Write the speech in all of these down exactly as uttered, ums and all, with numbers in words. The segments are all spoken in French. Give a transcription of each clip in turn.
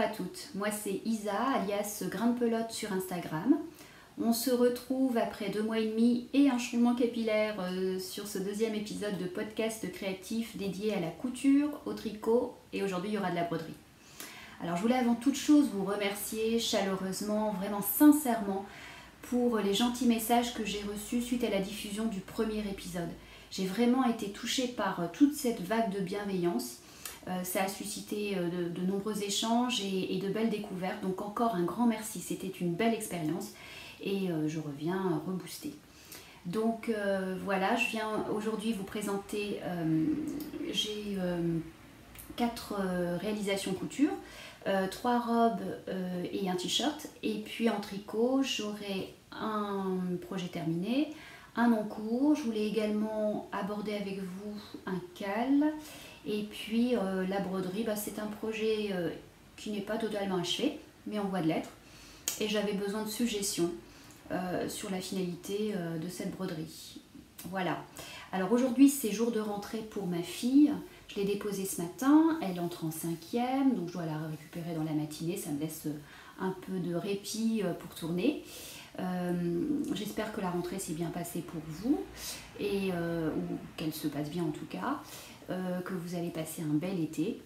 à toutes, moi c'est Isa, alias Grain de Pelote sur Instagram. On se retrouve après deux mois et demi et un changement capillaire euh, sur ce deuxième épisode de podcast créatif dédié à la couture, au tricot, et aujourd'hui il y aura de la broderie. Alors je voulais avant toute chose vous remercier chaleureusement, vraiment sincèrement, pour les gentils messages que j'ai reçus suite à la diffusion du premier épisode. J'ai vraiment été touchée par toute cette vague de bienveillance. Euh, ça a suscité euh, de, de nombreux échanges et, et de belles découvertes. Donc encore un grand merci, c'était une belle expérience et euh, je reviens reboostée. Donc euh, voilà, je viens aujourd'hui vous présenter, euh, j'ai euh, quatre euh, réalisations couture, euh, trois robes euh, et un t-shirt. Et puis en tricot, j'aurai un projet terminé, un en cours. Je voulais également aborder avec vous un cal. Et puis euh, la broderie, bah, c'est un projet euh, qui n'est pas totalement achevé, mais en voie de l'être. Et j'avais besoin de suggestions euh, sur la finalité euh, de cette broderie. Voilà. Alors aujourd'hui, c'est jour de rentrée pour ma fille. Je l'ai déposée ce matin, elle entre en cinquième, donc je dois la récupérer dans la matinée. Ça me laisse un peu de répit pour tourner. Euh, J'espère que la rentrée s'est bien passée pour vous, et, euh, ou qu'elle se passe bien en tout cas. Euh, que vous allez passer un bel été.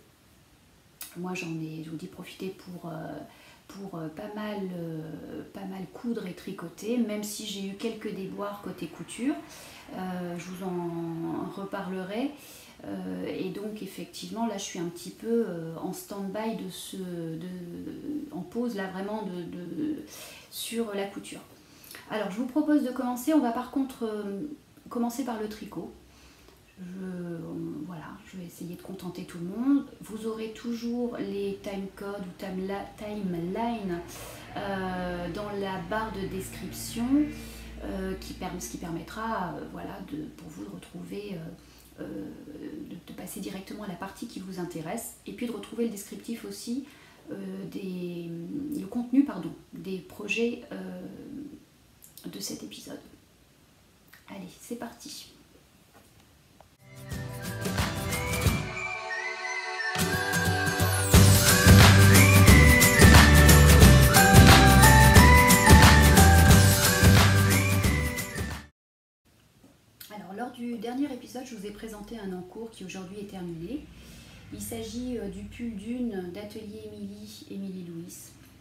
Moi j'en ai, je vous dis, profité pour, euh, pour euh, pas, mal, euh, pas mal coudre et tricoter, même si j'ai eu quelques déboires côté couture. Euh, je vous en reparlerai. Euh, et donc effectivement là je suis un petit peu euh, en stand-by de ce, de, en pause là vraiment de, de, sur la couture. Alors je vous propose de commencer. On va par contre euh, commencer par le tricot. Je, voilà, je vais essayer de contenter tout le monde. Vous aurez toujours les timecodes ou timeline euh, dans la barre de description, euh, qui permet, ce qui permettra euh, voilà, de, pour vous de retrouver, euh, euh, de, de passer directement à la partie qui vous intéresse, et puis de retrouver le descriptif aussi, euh, des, le contenu pardon, des projets euh, de cet épisode. Allez, c'est parti. Lors du dernier épisode, je vous ai présenté un encours qui aujourd'hui est terminé. Il s'agit du pull d'une d'Atelier Émilie, Émilie Louis,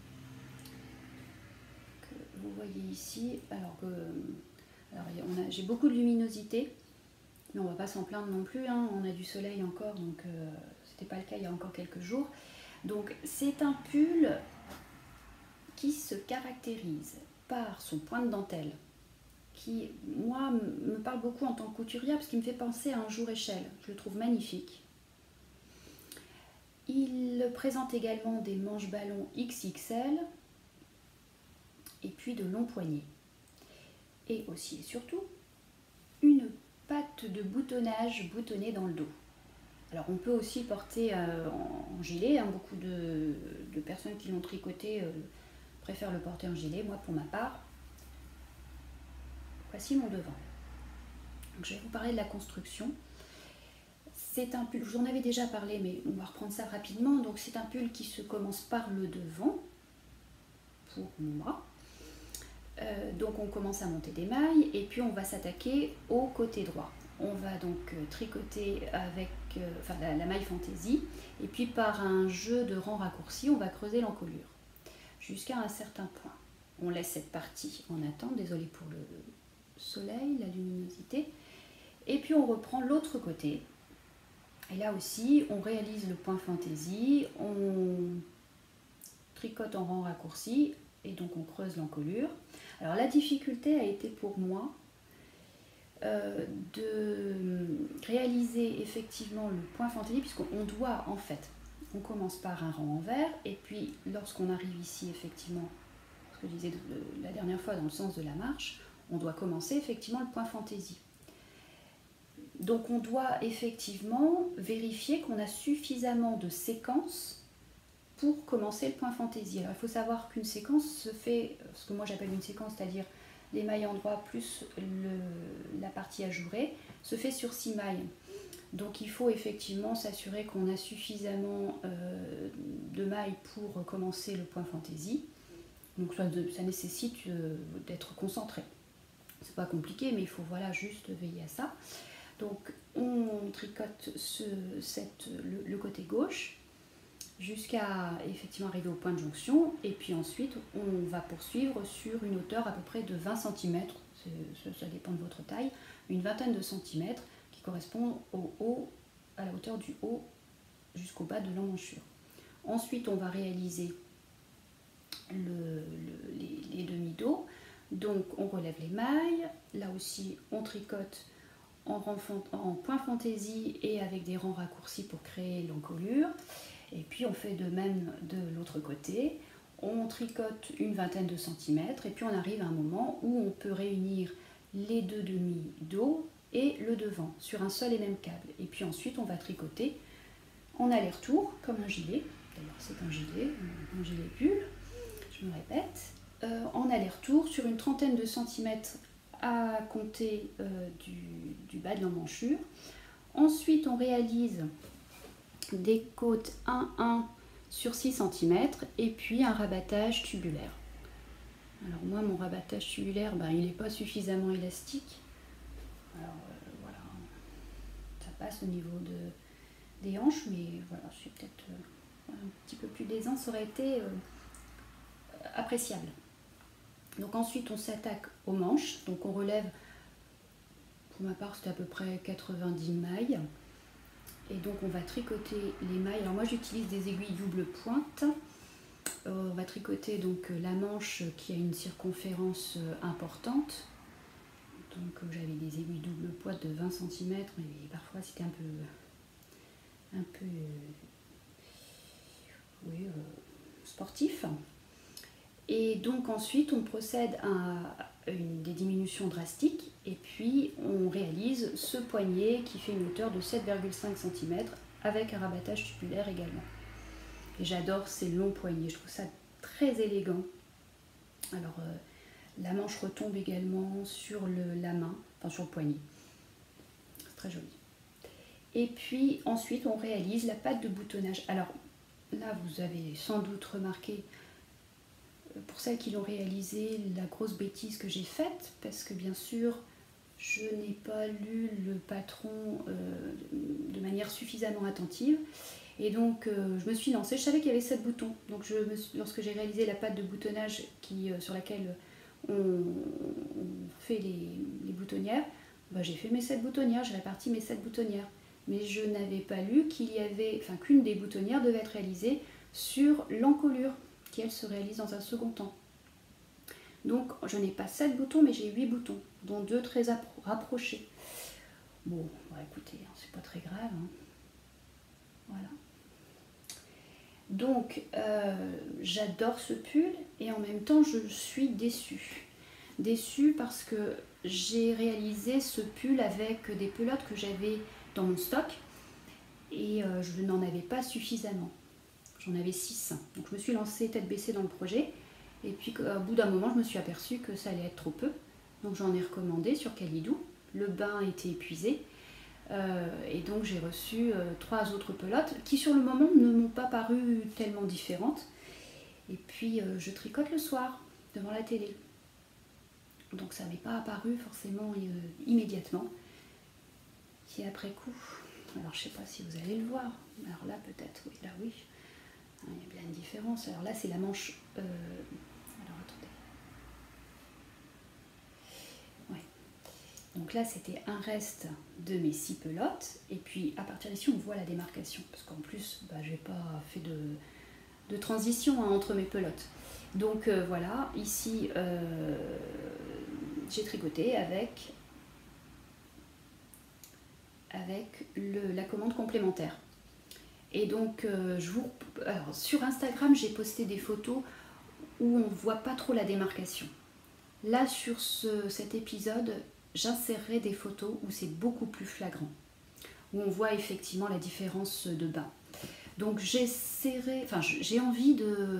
que vous voyez ici. Alors que alors j'ai beaucoup de luminosité, mais on ne va pas s'en plaindre non plus, hein. On a du soleil encore, donc euh, c'était pas le cas il y a encore quelques jours. Donc c'est un pull qui se caractérise par son point de dentelle, qui, moi, me parle beaucoup en tant que couturière parce qu'il me fait penser à un jour échelle. Je le trouve magnifique. Il présente également des manches ballons X X L et puis de longs poignets. Et aussi et surtout, une patte de boutonnage boutonnée dans le dos. Alors on peut aussi porter euh, en, en gilet, hein. Beaucoup de, de personnes qui l'ont tricoté euh, préfèrent le porter en gilet. Moi, pour ma part, voici mon devant. Donc, je vais vous parler de la construction. C'est un pull, je vous en avais déjà parlé, mais on va reprendre ça rapidement. Donc c'est un pull qui se commence par le devant, pour moi. Euh, donc on commence à monter des mailles, et puis on va s'attaquer au côté droit. On va donc euh, tricoter avec euh, enfin, la, la maille fantaisie, et puis par un jeu de rangs raccourcis, on va creuser l'encolure, jusqu'à un certain point. On laisse cette partie en attente, désolé pour le soleil, la luminosité, et puis on reprend l'autre côté, et là aussi on réalise le point fantaisie, on tricote en rang raccourci, et donc on creuse l'encolure. Alors la difficulté a été pour moi euh, de réaliser effectivement le point fantaisie, puisqu'on doit en fait, on commence par un rang envers, et puis lorsqu'on arrive ici effectivement, ce que je disais de, de, la dernière fois dans le sens de la marche, on doit commencer effectivement le point fantaisie. Donc on doit effectivement vérifier qu'on a suffisamment de séquences pour commencer le point fantaisie. Alors il faut savoir qu'une séquence se fait, ce que moi j'appelle une séquence, c'est-à-dire les mailles endroit plus le, la partie ajourée, se fait sur six mailles. Donc il faut effectivement s'assurer qu'on a suffisamment euh, de mailles pour commencer le point fantaisie. Donc ça, ça nécessite euh, d'être concentré. C'est pas compliqué, mais il faut voilà, juste veiller à ça. Donc on tricote ce, cette, le, le côté gauche jusqu'à effectivement arriver au point de jonction, et puis ensuite on va poursuivre sur une hauteur à peu près de vingt centimètres, ça, ça dépend de votre taille, une vingtaine de centimètres qui correspond au haut, à la hauteur du haut jusqu'au bas de l'emmanchure. Ensuite on va réaliser le, le, les, les demi-dos, donc on relève les mailles, là aussi on tricote en, en point fantaisie et avec des rangs raccourcis pour créer l'encolure. Et puis on fait de même de l'autre côté, on tricote une vingtaine de centimètres et puis on arrive à un moment où on peut réunir les deux demi-dos et le devant sur un seul et même câble. Et puis ensuite on va tricoter en aller-retour comme un gilet, d'ailleurs c'est un gilet, un gilet pull, je me répète, euh, en aller-retour sur une trentaine de centimètres à compter euh, du, du bas de l'emmanchure. Ensuite on réalise des côtes un un sur six centimètres et puis un rabattage tubulaire. Alors moi mon rabattage tubulaire, ben, il n'est pas suffisamment élastique. Alors euh, voilà, ça passe au niveau de, des hanches, mais voilà, c'est peut-être euh, un petit peu plus d'aisance, ça aurait été euh, appréciable. Donc ensuite on s'attaque aux manches, donc on relève, pour ma part c'était à peu près quatre-vingt-dix mailles. Et donc on va tricoter les mailles. Alors moi j'utilise des aiguilles double pointe. Euh, on va tricoter donc la manche qui a une circonférence importante. Donc euh, j'avais des aiguilles double pointe de vingt centimètres, mais parfois c'était un peu, un peu euh, oui, euh, sportif. Et donc ensuite on procède à une, des diminutions drastiques et puis on réalise ce poignet qui fait une hauteur de sept virgule cinq centimètres avec un rabattage tubulaire également. Et j'adore ces longs poignets, je trouve ça très élégant. Alors euh, la manche retombe également sur le, la main, enfin sur le poignet. C'est très joli. Et puis ensuite on réalise la patte de boutonnage. Alors là vous avez sans doute remarqué, pour celles qui l'ont réalisé, la grosse bêtise que j'ai faite, parce que bien sûr je n'ai pas lu le patron euh, de manière suffisamment attentive, et donc euh, je me suis lancée. Je savais qu'il y avait sept boutons, donc je me suis, lorsque j'ai réalisé la patte de boutonnage qui, euh, sur laquelle on, on fait les, les boutonnières, bah, j'ai fait mes sept boutonnières, j'ai réparti mes sept boutonnières, mais je n'avais pas lu qu'il y avait, enfin qu'une des boutonnières devait être réalisée sur l'encolure, qui elle se réalise dans un second temps. Donc je n'ai pas sept boutons, mais j'ai huit boutons, dont deux très rapprochés. Bon, bah, écoutez, c'est pas très grave. Hein. Voilà. Donc euh, j'adore ce pull et en même temps je suis déçue. Déçue parce que j'ai réalisé ce pull avec des pelotes que j'avais dans mon stock et euh, je n'en avais pas suffisamment. J'en avais six. Donc je me suis lancée tête baissée dans le projet. Et puis au bout d'un moment, je me suis aperçue que ça allait être trop peu. Donc j'en ai recommandé sur Calidou. Le bain était épuisé. Euh, et donc j'ai reçu euh, trois autres pelotes qui sur le moment ne m'ont pas paru tellement différentes. Et puis euh, je tricote le soir devant la télé. Donc ça m'est pas apparu forcément euh, immédiatement. C'est après coup. Alors je sais pas si vous allez le voir. Alors là peut-être, oui, là oui. Il y a bien une différence. Alors là, c'est la manche. Euh... Alors attendez. Ouais. Donc là, c'était un reste de mes six pelotes. Et puis à partir d'ici, on voit la démarcation. Parce qu'en plus, bah, je n'ai pas fait de, de transition hein, entre mes pelotes. Donc euh, voilà, ici, euh, j'ai tricoté avec, avec le, la commande complémentaire. Et donc, euh, je vous... Alors, sur Instagram, j'ai posté des photos où on ne voit pas trop la démarcation. Là, sur ce, cet épisode, j'insérerai des photos où c'est beaucoup plus flagrant, où on voit effectivement la différence de bas. Donc, j'essaierai... Enfin, j'ai envie de...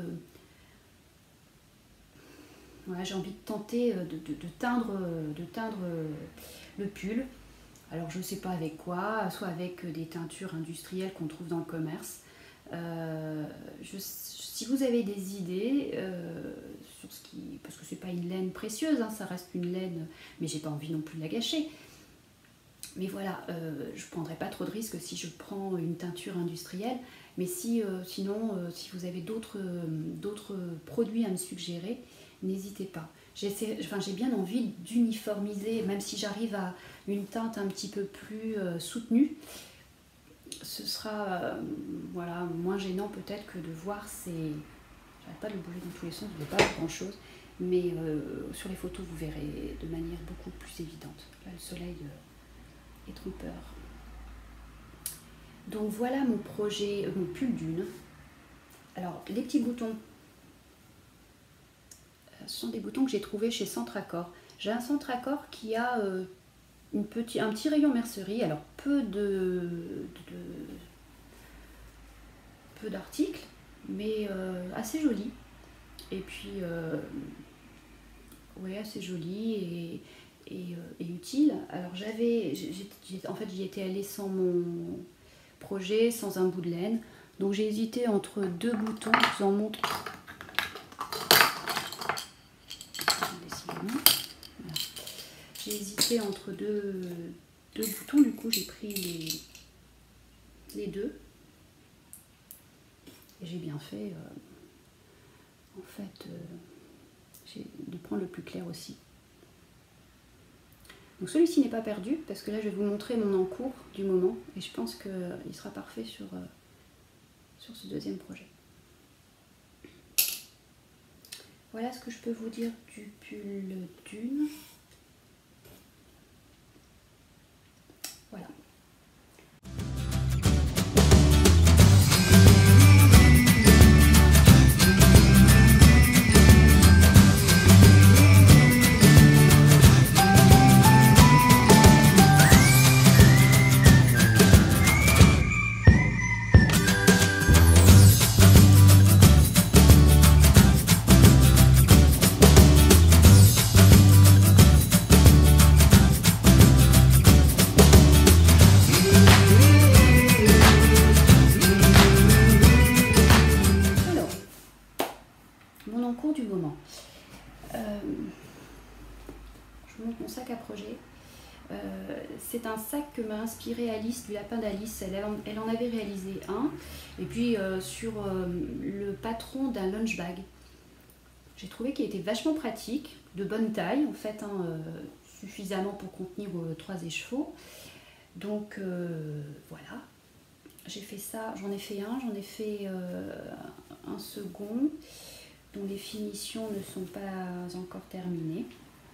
Voilà, j'ai envie de tenter de, de, de, teindre, de teindre le pull. Alors je ne sais pas avec quoi, soit avec des teintures industrielles qu'on trouve dans le commerce. Euh, je, si vous avez des idées euh, sur ce qui, parce que c'est pas une laine précieuse, hein, ça reste une laine, mais j'ai pas envie non plus de la gâcher. Mais voilà, euh, je prendrai pas trop de risques si je prends une teinture industrielle. Mais si, euh, sinon, euh, si vous avez d'autres euh, d'autres produits à me suggérer, n'hésitez pas. Enfin, j'ai bien envie d'uniformiser, même si j'arrive à une teinte un petit peu plus euh, soutenue. Ce sera euh, voilà, moins gênant peut-être que de voir ces... J'arrête pas de le bouger dans tous les sens, je ne vois pas grand chose, mais euh, sur les photos vous verrez de manière beaucoup plus évidente. Là le soleil euh, est trompeur. Donc voilà mon projet, euh, mon pull dune. Alors les petits boutons, euh, ce sont des boutons que j'ai trouvés chez Centre Accord. J'ai un Centre Accord qui a... Euh, Une petit, un petit rayon mercerie, alors peu de, de peu d'articles, mais euh, assez joli. Et puis, euh, ouais, assez joli et, et, euh, et utile. Alors j'avais, en fait, j'y étais allée sans mon projet, sans un bout de laine. Donc j'ai hésité entre deux boutons. Je vous en montre. J'ai hésité entre deux, deux boutons, du coup j'ai pris les, les deux. Et j'ai bien fait, euh, en fait, euh, de prendre le plus clair aussi. Donc celui-ci n'est pas perdu, parce que là je vais vous montrer mon encours du moment, et je pense qu'il sera parfait sur, euh, sur ce deuxième projet. Voilà ce que je peux vous dire du pull dune. Voilà. Du moment. Euh, je vous montre mon sac à projet. Euh, c'est un sac que m'a inspiré Alice, du lapin d'Alice. Elle, elle en avait réalisé un. Et puis euh, sur euh, le patron d'un lunch bag. J'ai trouvé qu'il était vachement pratique, de bonne taille en fait, hein, euh, suffisamment pour contenir euh, trois écheveaux. Donc euh, voilà. J'ai fait ça, j'en ai fait un, j'en ai fait euh, un second, dont les finitions ne sont pas encore terminées.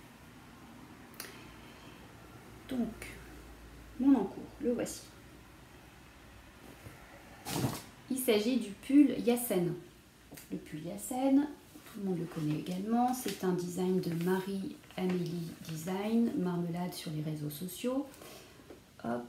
Donc, mon encours, le voici. Il s'agit du pull Yassen. Le pull Yassen, tout le monde le connaît également, c'est un design de Marie-Amélie Design, marmelade sur les réseaux sociaux. Hop.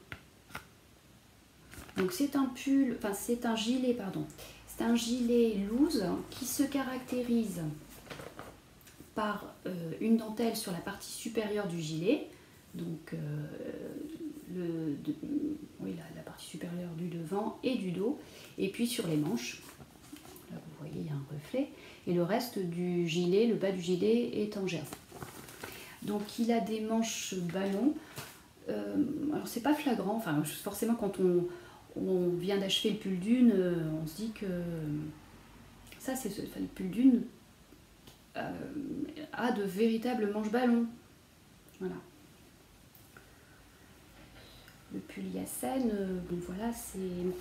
Donc c'est un pull, enfin c'est un gilet, pardon. C'est un gilet loose qui se caractérise par euh, une dentelle sur la partie supérieure du gilet, donc euh, le, de, oui, la, la partie supérieure du devant et du dos, et puis sur les manches, là vous voyez il y a un reflet, et le reste du gilet, le bas du gilet est en jersey. Donc il a des manches ballons, euh, alors c'est pas flagrant, enfin forcément quand on on vient d'achever le pull dune, on se dit que ça, c'est ce, enfin, le pull dune euh, a de véritables manches ballons. Voilà. Le pull Yassen, euh, bon voilà, c'est...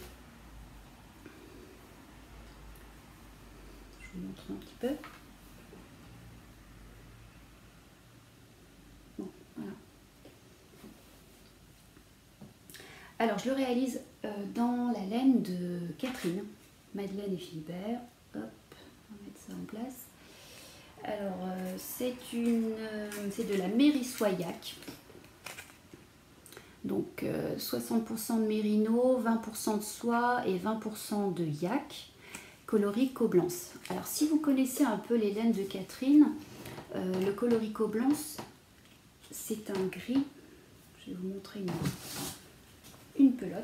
Je vous montre un petit peu. Bon, voilà. Alors, je le réalise euh, dans la laine de Catherine, Madeleine et Philibert. Hop, on va mettre ça en place. Alors, euh, c'est une, euh, c'est de la Mérissoyac. Donc, euh, soixante pour cent de mérino, vingt pour cent de soie et vingt pour cent de yak, colorico blanc. Alors, si vous connaissez un peu les laines de Catherine, euh, le colorico blanc, c'est un gris. je vais vous montrer une, une pelote.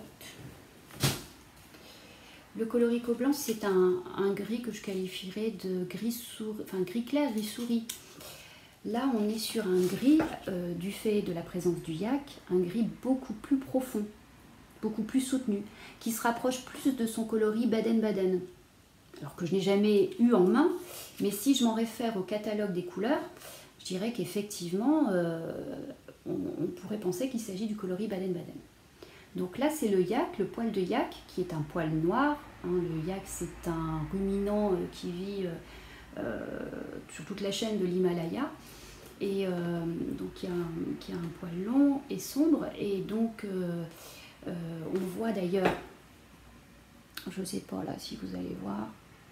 Le colorico blanc, c'est un, un gris que je qualifierais de gris souris, enfin gris clair, gris souris. Là, on est sur un gris, euh, du fait de la présence du yak, un gris beaucoup plus profond, beaucoup plus soutenu, qui se rapproche plus de son coloris Baden-Baden. Alors que je n'ai jamais eu en main, mais si je m'en réfère au catalogue des couleurs, je dirais qu'effectivement, euh, on, on pourrait penser qu'il s'agit du coloris Baden-Baden. Donc là, c'est le yak, le poil de yak, qui est un poil noir. Hein, le yak, c'est un ruminant euh, qui vit euh, euh, sur toute la chaîne de l'Himalaya, et euh, donc qui a, un, qui a un poil long et sombre. Et donc, euh, euh, on voit d'ailleurs, je ne sais pas là si vous allez voir,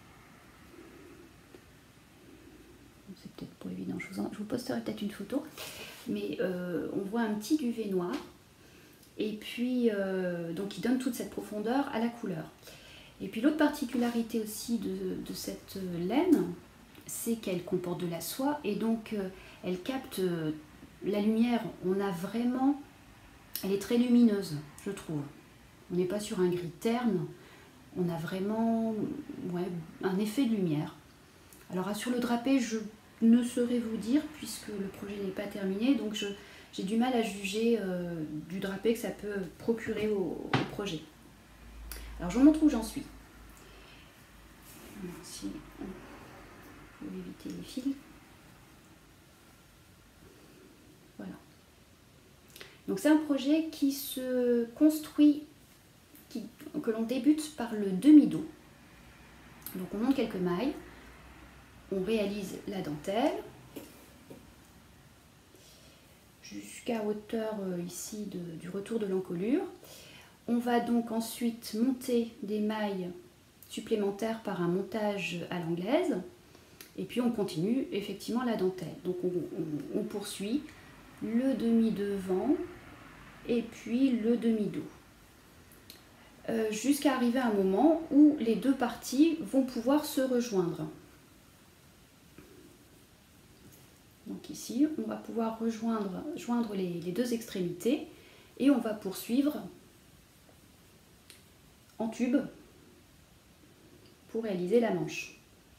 c'est peut-être pas évident, je vous, en, je vous posterai peut-être une photo, mais euh, on voit un petit duvet noir. Et puis, euh, donc, il donne toute cette profondeur à la couleur. Et puis, l'autre particularité aussi de, de cette laine, c'est qu'elle comporte de la soie, et donc, euh, elle capte euh, la lumière. On a vraiment... Elle est très lumineuse, je trouve. On n'est pas sur un gris terne, on a vraiment ouais, un effet de lumière. Alors, sur le drapé, je ne saurais vous dire, puisque le projet n'est pas terminé, donc je... J'ai du mal à juger euh, du drapé que ça peut procurer au, au projet. Alors je vous montre où j'en suis. Si on peut éviter les fils. Voilà. Donc c'est un projet qui se construit, qui, que l'on débute par le demi-dos. Donc on monte quelques mailles, on réalise la dentelle, jusqu'à hauteur euh, ici de, du retour de l'encolure. On va donc ensuite monter des mailles supplémentaires par un montage à l'anglaise, et puis on continue effectivement la dentelle. Donc on, on, on poursuit le demi-devant et puis le demi-dos, euh, jusqu'à arriver à un moment où les deux parties vont pouvoir se rejoindre. Donc ici, on va pouvoir rejoindre joindre les, les deux extrémités, et on va poursuivre en tube pour réaliser la manche.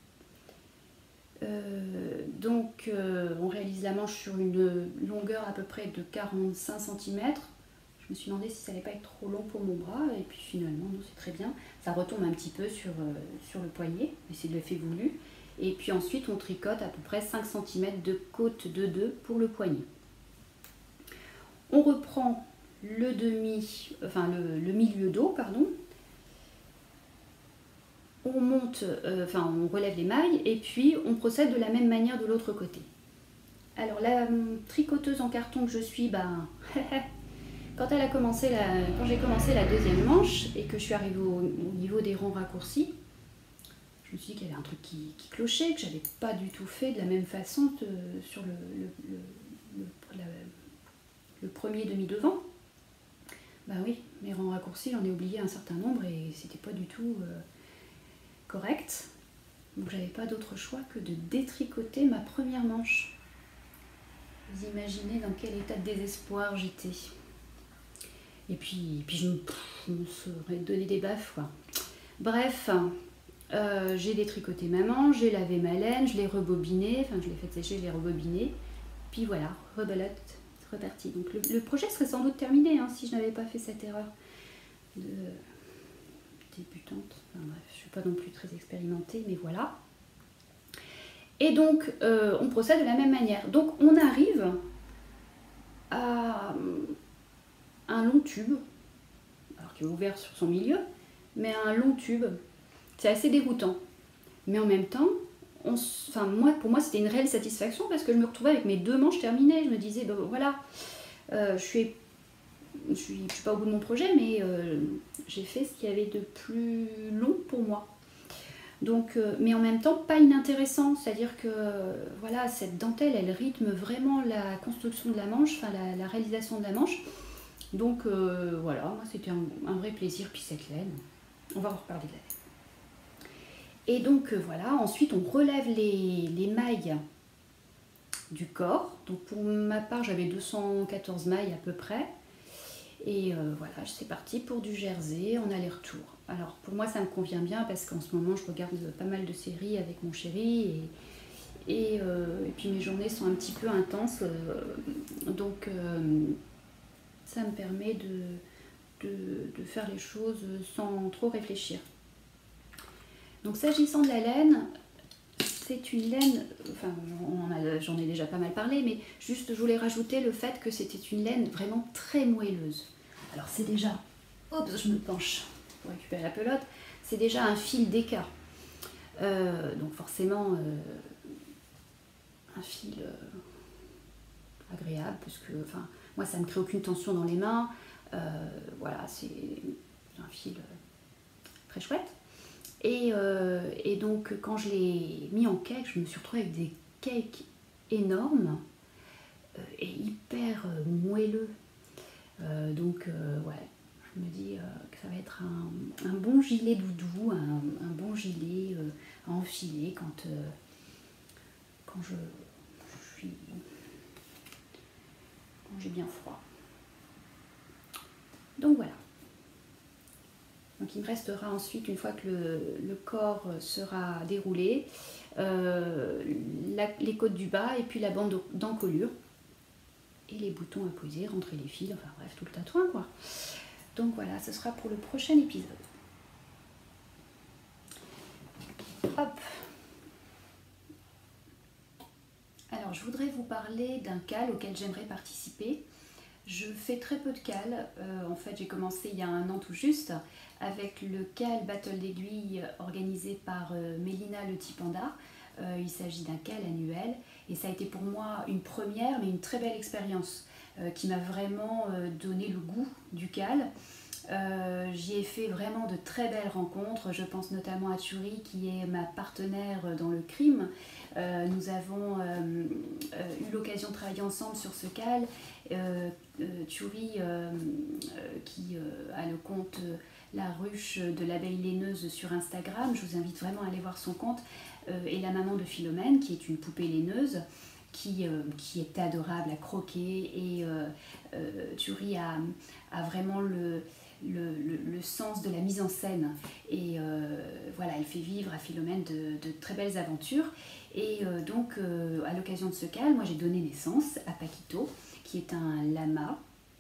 Euh, donc euh, on réalise la manche sur une longueur à peu près de quarante-cinq centimètres. Je me suis demandé si ça n'allait pas être trop long pour mon bras, et puis finalement non, c'est très bien. Ça retombe un petit peu sur, euh, sur le poignet, mais c'est l'effet voulu. Et puis ensuite, on tricote à peu près cinq centimètres de côte de deux pour le poignet. On reprend le demi, enfin le, le milieu dos, pardon. On monte, euh, enfin on relève les mailles, et puis on procède de la même manière de l'autre côté. Alors la hum, tricoteuse en carton que je suis, ben, quand elle a commencé la, quand j'ai commencé la deuxième manche et que je suis arrivée au, au niveau des rangs raccourcis, je me suis dit qu'il y avait un truc qui, qui clochait, que j'avais pas du tout fait de la même façon de, sur le, le, le, le, la, le premier demi-devant. Ben oui, mes rangs raccourcis, j'en ai oublié un certain nombre et c'était pas du tout euh, correct. Donc j'avais pas d'autre choix que de détricoter ma première manche. Vous imaginez dans quel état de désespoir j'étais. Et puis, puis je, me, je me serais donné des baffes, quoi. Bref. Euh, j'ai détricoté ma manche, j'ai lavé ma laine, je l'ai rebobinée, enfin je l'ai fait sécher, je l'ai rebobinée, puis voilà, rebelote, c'est reparti. Donc le, le projet serait sans doute terminé hein, si je n'avais pas fait cette erreur de débutante. Enfin bref, je ne suis pas non plus très expérimentée, mais voilà. Et donc euh, on procède de la même manière. Donc on arrive à un long tube, alors qui est ouvert sur son milieu, mais à un long tube. C'est assez déroutant, mais en même temps, on, enfin, moi, pour moi c'était une réelle satisfaction parce que je me retrouvais avec mes deux manches terminées. Je me disais, ben voilà, euh, je suis, je suis, je suis pas au bout de mon projet, mais euh, j'ai fait ce qu'il y avait de plus long pour moi. Donc, euh, mais en même temps, pas inintéressant, c'est-à-dire que euh, voilà, cette dentelle, elle rythme vraiment la construction de la manche, enfin la, la réalisation de la manche. Donc euh, voilà, moi c'était un, un vrai plaisir. Puis cette laine, on va en reparler de la laine. Et donc euh, voilà, ensuite on relève les, les mailles du corps. Donc pour ma part, j'avais deux cent quatorze mailles à peu près. Et euh, voilà, c'est parti pour du jersey en aller-retour. Alors pour moi ça me convient bien parce qu'en ce moment je regarde pas mal de séries avec mon chéri et, et, euh, et puis mes journées sont un petit peu intenses, euh, donc euh, ça me permet de, de, de faire les choses sans trop réfléchir. Donc s'agissant de la laine, c'est une laine, enfin j'en ai déjà pas mal parlé, mais juste je voulais rajouter le fait que c'était une laine vraiment très moelleuse. Alors c'est déjà, hop, je me penche pour récupérer la pelote, c'est déjà un fil d'écart. Euh, donc forcément euh, un fil euh, agréable, parce que enfin, moi ça ne me crée aucune tension dans les mains. Euh, voilà, c'est un fil très chouette. Et, euh, et donc quand je l'ai mis en cake, je me suis retrouvée avec des cakes énormes euh, et hyper euh, moelleux. Euh, donc euh, ouais, je me dis euh, que ça va être un, un bon gilet doudou, un, un bon gilet euh, à enfiler quand, euh, quand je, je suis quand j'ai bien froid. Donc voilà. Donc il me restera ensuite, une fois que le, le corps sera déroulé, euh, la, les côtes du bas et puis la bande d'encolure. Et les boutons à poser, rentrer les fils, enfin bref, tout le tatouin quoi. Donc voilà, ce sera pour le prochain épisode. Hop. Alors je voudrais vous parler d'un cal auquel j'aimerais participer. Je fais très peu de cales, euh, en fait j'ai commencé il y a un an tout juste avec le cal Battle d'aiguilles organisé par euh, Mélina Le Tipanda. Euh, il s'agit d'un cal annuel et ça a été pour moi une première mais une très belle expérience euh, qui m'a vraiment euh, donné le goût du cal. Euh, j'y ai fait vraiment de très belles rencontres, je pense notamment à Thury qui est ma partenaire dans le crime. Euh, nous avons euh, euh, eu l'occasion de travailler ensemble sur ce cal. Euh, euh, Thury euh, euh, qui euh, a le compte euh, La Ruche de l'abeille laineuse sur Instagram, je vous invite vraiment à aller voir son compte, euh, et la maman de Philomène qui est une poupée laineuse. Qui, euh, qui est adorable à croquer et euh, euh, Thury a, a vraiment le, le, le, le sens de la mise en scène et euh, voilà, elle fait vivre à Philomène de, de très belles aventures et euh, donc euh, à l'occasion de ce cal, moi j'ai donné naissance à Paquito qui est un lama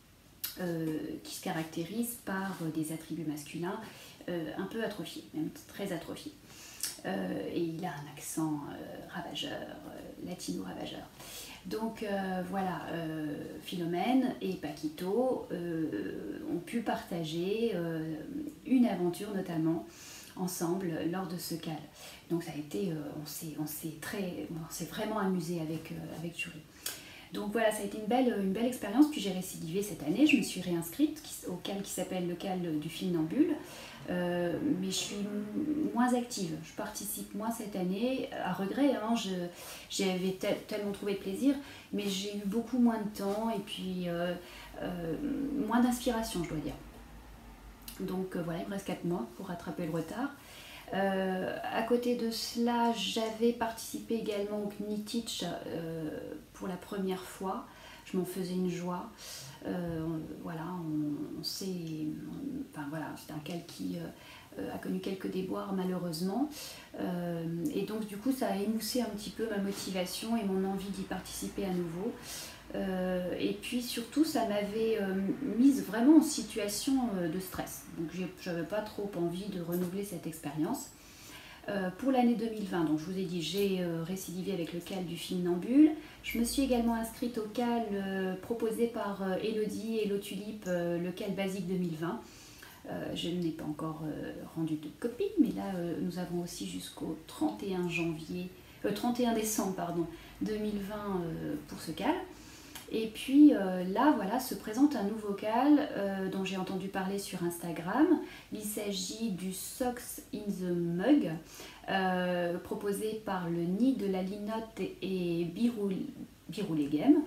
euh, qui se caractérise par des attributs masculins euh, un peu atrophiés, même très atrophiés. Euh, et il a un accent euh, ravageur, euh, latino-ravageur. Donc euh, voilà, euh, Philomène et Paquito euh, ont pu partager euh, une aventure notamment ensemble lors de ce cal. Donc ça a été, euh, on s'est on s'est très, on s'est vraiment amusé avec, euh, avec Thury. Donc voilà, ça a été une belle, une belle expérience, puis j'ai récidivé cette année, je me suis réinscrite au cal qui s'appelle le cal du Filnambule. Euh, mais je suis moins active, je participe moins cette année, à regret, hein, j'avais tel, tellement trouvé de plaisir, mais j'ai eu beaucoup moins de temps et puis euh, euh, moins d'inspiration, je dois dire. Donc euh, voilà, il me reste quatre mois pour rattraper le retard. Euh, à côté de cela, j'avais participé également au Knitich euh, pour la première fois, je m'en faisais une joie. Euh, voilà, on, on sait, on, enfin voilà, c'est un cal qui euh, a connu quelques déboires malheureusement, euh, et donc du coup ça a émoussé un petit peu ma motivation et mon envie d'y participer à nouveau. Euh, et puis surtout ça m'avait euh, mise vraiment en situation euh, de stress, donc j'avais pas trop envie de renouveler cette expérience. Euh, pour l'année deux mille vingt, donc je vous ai dit, j'ai euh, récidivé avec le cal du Filnambule. Je me suis également inscrite au cal euh, proposé par euh, Elodie et Tulipe, euh, le cal basique deux mille vingt. Euh, je n'ai pas encore euh, rendu de copie, mais là euh, nous avons aussi jusqu'au trente et un janvier, euh, trente et un décembre pardon, deux mille vingt euh, pour ce cal. Et puis euh, là, voilà, se présente un nouveau cal euh, dont j'ai entendu parler sur Instagram. Il s'agit du Socks in the Mug, euh, proposé par le Nid de la Linotte et Biroulegem.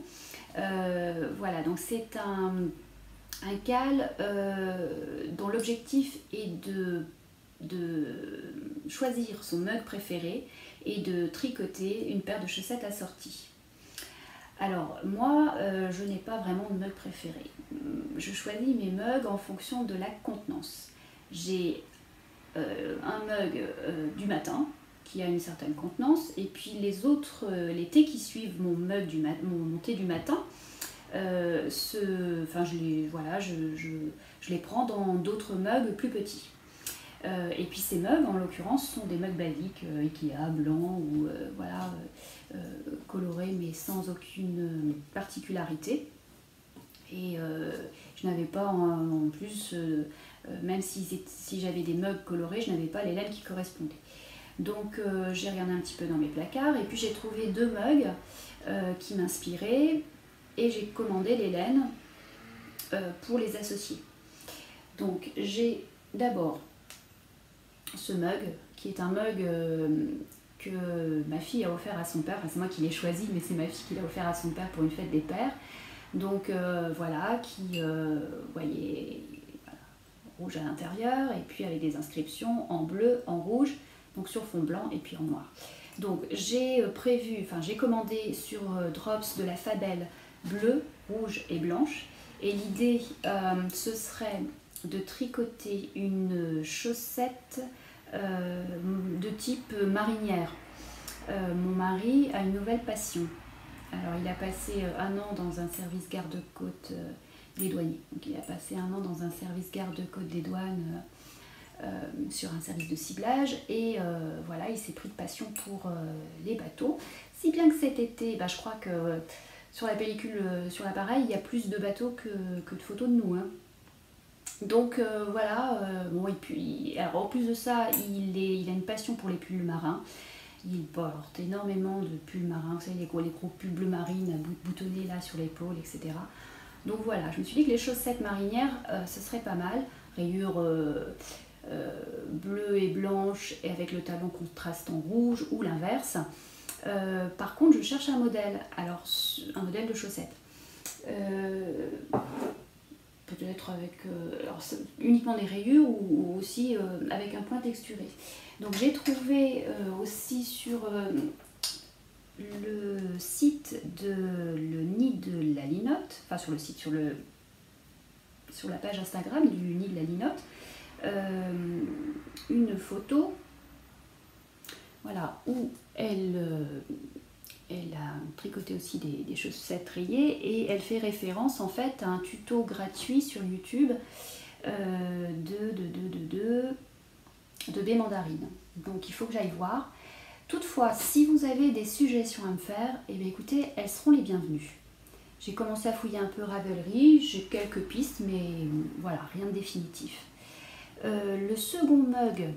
Euh, voilà, donc c'est un, un cal euh, dont l'objectif est de, de choisir son mug préféré et de tricoter une paire de chaussettes assorties. Alors moi, euh, je n'ai pas vraiment de mug préféré. Je choisis mes mugs en fonction de la contenance. J'ai euh, un mug euh, du matin qui a une certaine contenance, et puis les autres, euh, les thés qui suivent mon mug du mat mon, mon thé du matin, euh, ce, enfin je les, voilà, je, je, je les prends dans d'autres mugs plus petits. Euh, et puis ces mugs, en l'occurrence, sont des mugs basiques, euh, Ikea, blancs ou euh, voilà, euh, euh, colorés, mais sans aucune particularité. Et euh, je n'avais pas en, en plus, euh, même si, si j'avais des mugs colorés, je n'avais pas les laines qui correspondaient. Donc euh, j'ai regardé un petit peu dans mes placards, et puis j'ai trouvé deux mugs euh, qui m'inspiraient, et j'ai commandé les laines euh, pour les associer. Donc j'ai d'abord ce mug, qui est un mug euh, que ma fille a offert à son père. Enfin, c'est moi qui l'ai choisi, mais c'est ma fille qui l'a offert à son père pour une fête des pères. Donc euh, voilà, qui, euh, vous voyez, voilà, rouge à l'intérieur, et puis avec des inscriptions en bleu, en rouge, donc sur fond blanc, et puis en noir. Donc j'ai prévu, enfin j'ai commandé sur euh, Drops de la Fabelle bleue, rouge et blanche. Et l'idée, euh, ce serait de tricoter une chaussette euh, de type marinière. Euh, mon mari a une nouvelle passion. Alors il a passé un an dans un service garde-côte euh, des douaniers. Donc il a passé un an dans un service garde-côte des douanes euh, euh, sur un service de ciblage, et euh, voilà, il s'est pris de passion pour euh, les bateaux. Si bien que cet été, bah, je crois que euh, sur la pellicule, euh, sur l'appareil, il y a plus de bateaux que, que de photos de nous, hein. Donc euh, voilà, euh, bon, et puis, alors, en plus de ça, il, est, il a une passion pour les pulls marins. Il porte énormément de pulls marins, vous savez, les gros, les gros pulls bleu marine boutonnés là sur l'épaule, et cetera. Donc voilà, je me suis dit que les chaussettes marinières, euh, ce serait pas mal. Rayures euh, euh, bleues et blanches, et avec le talon contrastant rouge, ou l'inverse. Euh, par contre, je cherche un modèle, alors un modèle de chaussettes. Euh, peut-être avec euh, alors, uniquement des rayures, ou, ou aussi euh, avec un point texturé. Donc j'ai trouvé euh, aussi sur euh, le site de le nid de la linotte, enfin sur le site, sur, le, sur la page Instagram du nid de la linotte, euh, une photo, voilà, où elle, euh, elle a tricoté aussi des, des chaussettes rayées, et elle fait référence en fait à un tuto gratuit sur YouTube euh, de, de, de, de, de, de baies mandarines. Donc il faut que j'aille voir. Toutefois, si vous avez des suggestions à me faire, eh bien écoutez, elles seront les bienvenues. J'ai commencé à fouiller un peu Ravelry, j'ai quelques pistes, mais voilà, rien de définitif. Euh, le second mug,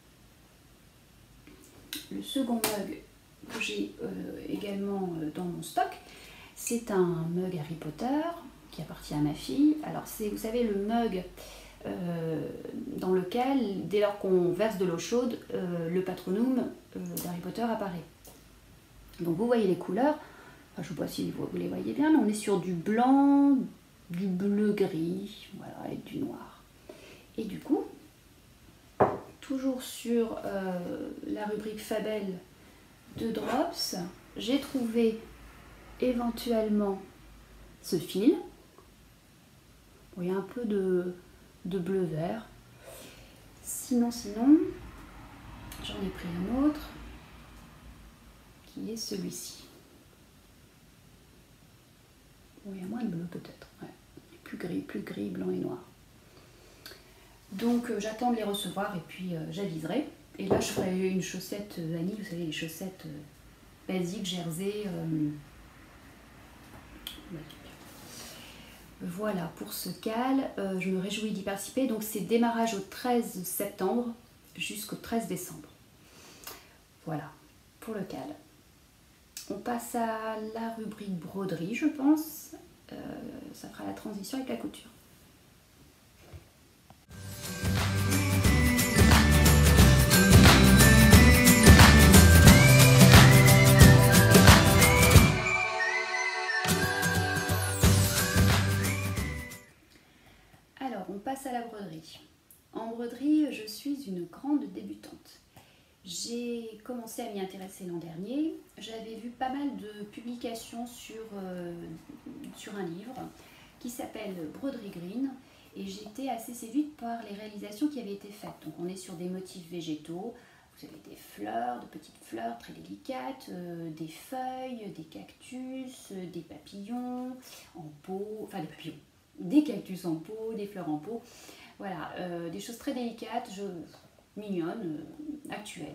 le second mug que j'ai euh, également euh, dans mon stock, c'est un mug Harry Potter qui appartient à ma fille. Alors c'est, vous savez, le mug euh, dans lequel, dès lors qu'on verse de l'eau chaude, euh, le patronum euh, d'Harry Potter apparaît. Donc vous voyez les couleurs, enfin, je ne sais pas si vous, vous les voyez bien, mais on est sur du blanc, du bleu-gris, voilà, et du noir. Et du coup, toujours sur euh, la rubrique Fabelle de Drops, j'ai trouvé éventuellement ce fil. Bon, il y a un peu de, de bleu-vert. Sinon, sinon, j'en ai pris un autre qui est celui-ci. Bon, il y a moins de bleu peut-être. Ouais. Plus gris, plus gris, blanc et noir. Donc euh, j'attends de les recevoir, et puis euh, j'aviserai. Et là je ferai une chaussette euh, Annie, vous savez, les chaussettes euh, basiques, jersey. Euh, voilà pour ce cal. Euh, je me réjouis d'y participer. Donc c'est démarrage au treize septembre jusqu'au treize décembre. Voilà pour le cal. On passe à la rubrique broderie, je pense. Euh, ça fera la transition avec la couture. Alors, on passe à la broderie. En broderie, je suis une grande débutante. J'ai commencé à m'y intéresser l'an dernier. J'avais vu pas mal de publications sur, euh, sur un livre qui s'appelle Broderie Green et j'étais assez séduite par les réalisations qui avaient été faites. Donc on est sur des motifs végétaux, vous avez des fleurs, de petites fleurs très délicates, euh, des feuilles, des cactus, euh, des papillons en pot, enfin des papillons, des cactus en pot, des fleurs en pot. Voilà, euh, des choses très délicates, je, mignonnes, euh, actuelles.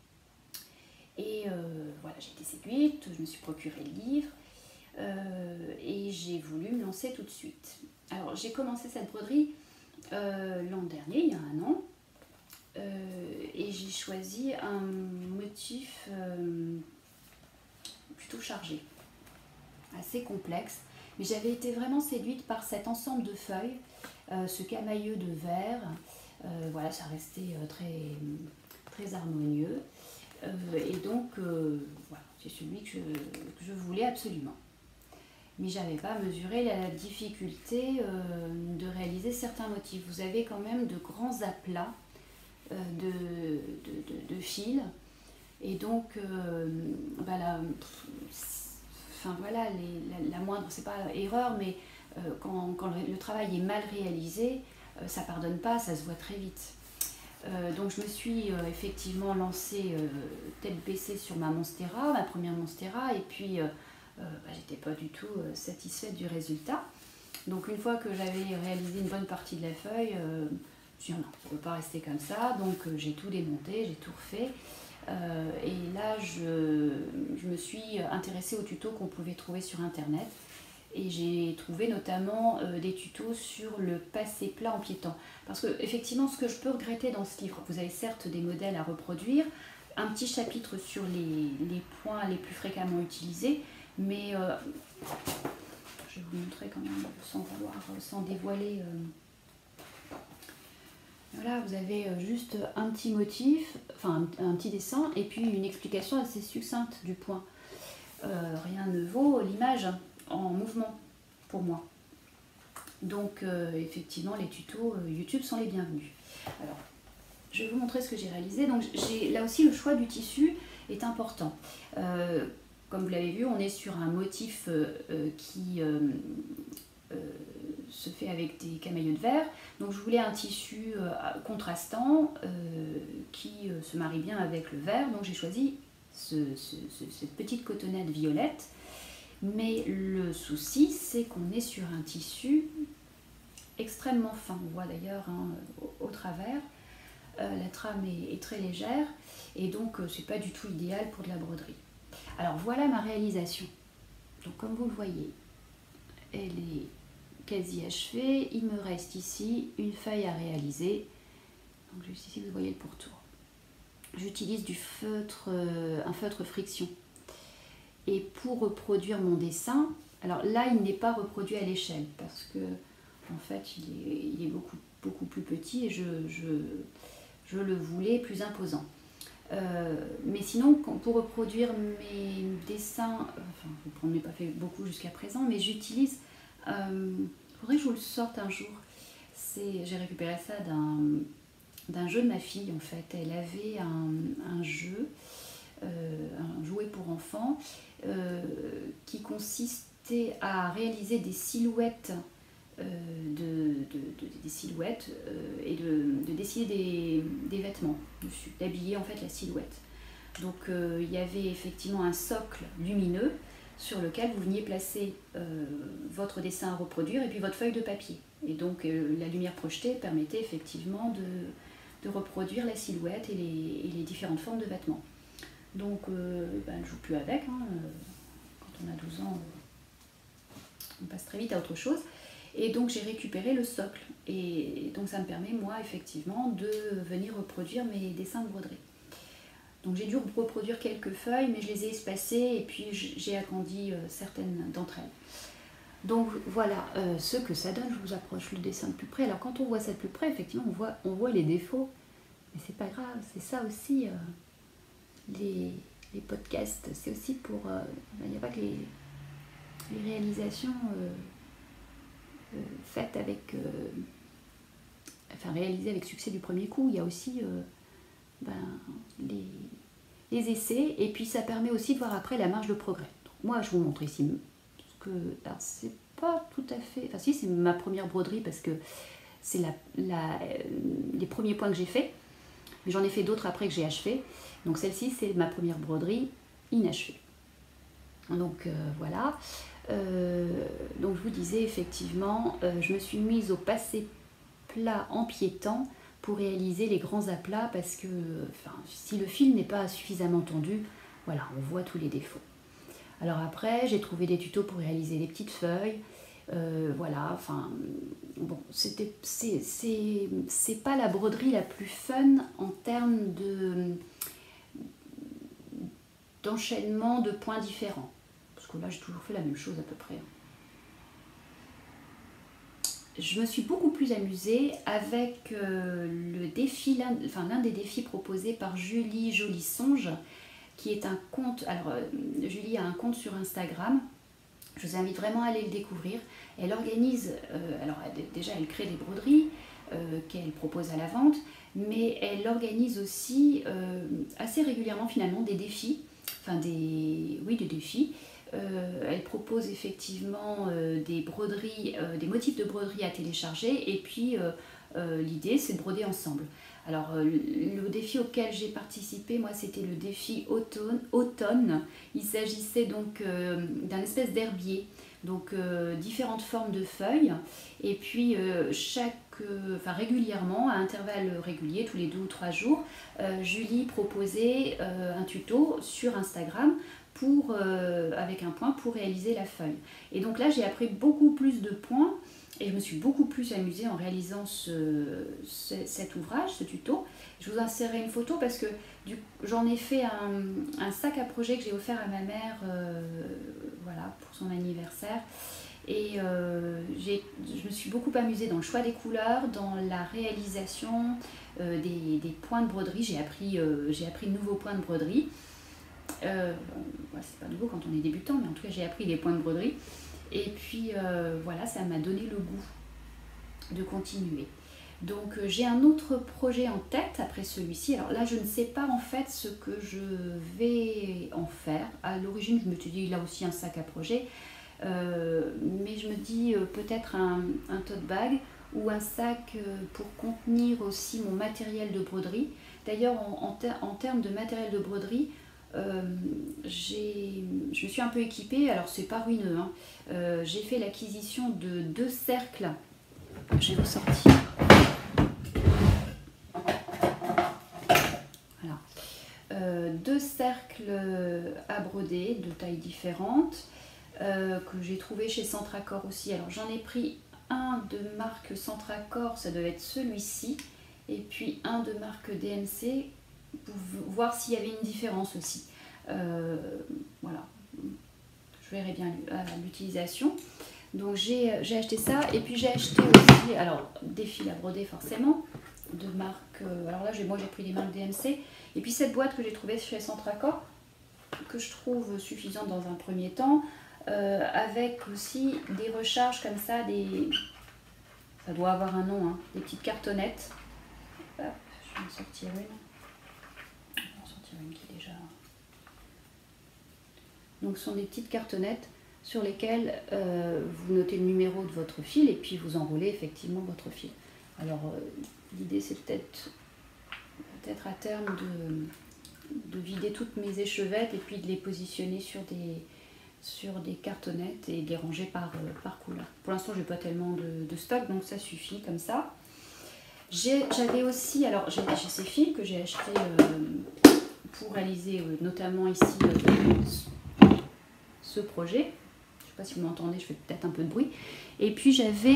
Et euh, voilà, j'ai été séduite, je me suis procuré le livre euh, et j'ai voulu me lancer tout de suite. Alors j'ai commencé cette broderie euh, l'an dernier, il y a un an, euh, et j'ai choisi un motif euh, plutôt chargé, assez complexe. Mais j'avais été vraiment séduite par cet ensemble de feuilles, euh, ce camailleux de verre. Euh, voilà, ça restait euh, très, très harmonieux. Euh, et donc, euh, voilà, c'est celui que je, que je voulais absolument. Mais je n'avais pas mesuré la difficulté euh, de réaliser certains motifs. Vous avez quand même de grands aplats euh, de, de, de, de fils. Et donc, euh, bah la, enfin, voilà, les, la, la moindre, c'est pas erreur, mais euh, quand, quand le, le travail est mal réalisé, euh, ça pardonne pas, ça se voit très vite. Euh, donc je me suis euh, effectivement lancée euh, tête baissée sur ma Monstera, ma première Monstera, et puis euh, euh, bah, j'étais pas du tout euh, satisfaite du résultat. Donc une fois que j'avais réalisé une bonne partie de la feuille, euh, je me suis dit non, on ne peut pas rester comme ça, donc euh, j'ai tout démonté, j'ai tout refait. Euh, et là je, je me suis intéressée aux tutos qu'on pouvait trouver sur internet. Et j'ai trouvé notamment euh, des tutos sur le passé plat en piétant. Parce que effectivement, ce que je peux regretter dans ce livre, vous avez certes des modèles à reproduire, un petit chapitre sur les, les points les plus fréquemment utilisés, mais euh, je vais vous montrer quand même sans vouloir, sans dévoiler. Euh, voilà, vous avez juste un petit motif, enfin un, un petit dessin, et puis une explication assez succincte du point. Euh, rien ne vaut l'image en mouvement pour moi. Donc euh, effectivement les tutos euh, YouTube sont les bienvenus. Alors je vais vous montrer ce que j'ai réalisé. Donc j'ai là aussi le choix du tissu est important. Euh, comme vous l'avez vu, on est sur un motif euh, euh, qui euh, euh, se fait avec des camailleux de verre. Donc je voulais un tissu euh, contrastant euh, qui euh, se marie bien avec le vert. Donc j'ai choisi ce, ce, ce, cette petite cotonnette violette. Mais le souci, c'est qu'on est sur un tissu extrêmement fin. On voit d'ailleurs hein, au, au travers. Euh, la trame est, est très légère et donc euh, c'est pas du tout idéal pour de la broderie. Alors voilà ma réalisation. Donc comme vous le voyez, elle est quasi achevée. Il me reste ici une feuille à réaliser. Donc juste ici vous voyez le pourtour. J'utilise du feutre, euh, un feutre friction. Et pour reproduire mon dessin, alors là il n'est pas reproduit à l'échelle parce que en fait il est, il est beaucoup, beaucoup plus petit et je, je, je le voulais plus imposant. Euh, mais sinon pour reproduire mes dessins, enfin je n'en ai pas fait beaucoup jusqu'à présent, mais j'utilise, il euh, faudrait que je vous le sorte un jour, j'ai récupéré ça d'un d'un jeu de ma fille en fait, elle avait un, un jeu. Euh, un jouet pour enfants euh, qui consistait à réaliser des silhouettes, euh, de, de, de, des silhouettes euh, et de, de dessiner des, des vêtements dessus, d'habiller en fait la silhouette. Donc euh, il y avait effectivement un socle lumineux sur lequel vous veniez placer euh, votre dessin à reproduire et puis votre feuille de papier. Et donc euh, la lumière projetée permettait effectivement de, de reproduire la silhouette et les, et les différentes formes de vêtements. Donc, euh, ben, je ne joue plus avec. Hein. Quand on a douze ans, on passe très vite à autre chose. Et donc, j'ai récupéré le socle. Et donc, ça me permet, moi, effectivement, de venir reproduire mes dessins de broderie. Donc, j'ai dû reproduire quelques feuilles, mais je les ai espacées et puis j'ai agrandi euh, certaines d'entre elles. Donc, voilà euh, ce que ça donne. Je vous approche le dessin de plus près. Alors, quand on voit ça de plus près, effectivement, on voit, on voit les défauts. Mais c'est pas grave, c'est ça aussi... Euh, Les, les podcasts, c'est aussi pour... Euh, il n'y a pas que les, les réalisations euh, euh, faites avec... Euh, enfin, réalisées avec succès du premier coup. Il y a aussi euh, ben, les, les essais, et puis ça permet aussi de voir après la marge de progrès. Donc, moi je vous montre ici, parce que c'est pas tout à fait, enfin si c'est ma première broderie parce que c'est la, la, les premiers points que j'ai fait, mais j'en ai fait d'autres après que j'ai achevé. Donc celle-ci c'est ma première broderie inachevée. Donc euh, voilà, euh, donc je vous disais effectivement, euh, je me suis mise au passé plat en piétant pour réaliser les grands aplats parce que enfin, si le fil n'est pas suffisamment tendu, voilà, on voit tous les défauts. Alors après, j'ai trouvé des tutos pour réaliser des petites feuilles, euh, voilà, enfin, bon, c'était, c'est, c'est, c'est pas la broderie la plus fun en termes de, d'enchaînement de points différents. Parce que là, j'ai toujours fait la même chose à peu près. Je me suis beaucoup plus amusée avec euh, le défi, l'un, enfin, l'un des défis proposés par Julie Jolie Songe, qui est un compte, alors euh, Julie a un compte sur Instagram, je vous invite vraiment à aller le découvrir. Elle organise, euh, alors déjà elle crée des broderies euh, qu'elle propose à la vente, mais elle organise aussi euh, assez régulièrement finalement des défis, enfin des, oui des défis. Euh, elle propose effectivement euh, des broderies, euh, des motifs de broderie à télécharger, et puis euh, euh, l'idée c'est de broder ensemble. Alors euh, le défi auquel j'ai participé, moi c'était le défi automne. automne. Il s'agissait donc euh, d'un espèce d'herbier, donc euh, différentes formes de feuilles, et puis euh, chaque, euh, enfin régulièrement, à intervalles réguliers, tous les deux ou trois jours, euh, Julie proposait euh, un tuto sur Instagram pour, euh, avec un point pour réaliser la feuille. Et donc là j'ai appris beaucoup plus de points et je me suis beaucoup plus amusée en réalisant ce, ce, cet ouvrage, ce tuto. Je vous insérerai une photo parce que j'en ai fait un, un sac à projet que j'ai offert à ma mère euh, voilà, pour son anniversaire. Et euh, je me suis beaucoup amusée dans le choix des couleurs, dans la réalisation euh, des, des points de broderie. J'ai appris, euh, j'ai appris de nouveaux points de broderie. Euh, bon, c'est pas nouveau quand on est débutant, mais en tout cas j'ai appris des points de broderie. Et puis euh, voilà, ça m'a donné le goût de continuer. Donc euh, j'ai un autre projet en tête après celui-ci. Alors là je ne sais pas en fait ce que je vais en faire. À l'origine je me suis dit là aussi un sac à projet. Euh, mais je me dis euh, peut-être un, un tote bag ou un sac euh, pour contenir aussi mon matériel de broderie. D'ailleurs en, en, ter en termes de matériel de broderie, Euh, je me suis un peu équipée, alors c'est pas ruineux, hein. euh, j'ai fait l'acquisition de deux cercles, je vais vous sortir, voilà. euh, deux cercles à broder de tailles différentes euh, que j'ai trouvé chez Centracor aussi. Alors j'en ai pris un de marque Centracor, ça devait être celui-ci, et puis un de marque D M C pour voir s'il y avait une différence aussi. Euh, voilà, je verrai bien l'utilisation. Donc j'ai acheté ça, et puis j'ai acheté aussi, alors des fils à broder forcément, de marque, euh, alors là moi j'ai pris des marques D M C, et puis cette boîte que j'ai trouvée chez Centracor, que je trouve suffisante dans un premier temps, euh, avec aussi des recharges comme ça, des, ça doit avoir un nom, hein, des petites cartonnettes. Hop, je vais en sortir une. Une qui est déjà... Donc ce sont des petites cartonnettes sur lesquelles euh, vous notez le numéro de votre fil et puis vous enroulez effectivement votre fil. Alors euh, l'idée c'est peut-être peut-être à terme de, de vider toutes mes échevettes et puis de les positionner sur des, sur des cartonnettes et de les ranger par, euh, par couleur. Pour l'instant j'ai pas tellement de, de stock, donc ça suffit comme ça. J'avais aussi, alors j'ai ces fils que j'ai achetés euh, pour réaliser euh, notamment ici euh, ce projet. Je ne sais pas si vous m'entendez, je fais peut-être un peu de bruit. Et puis j'avais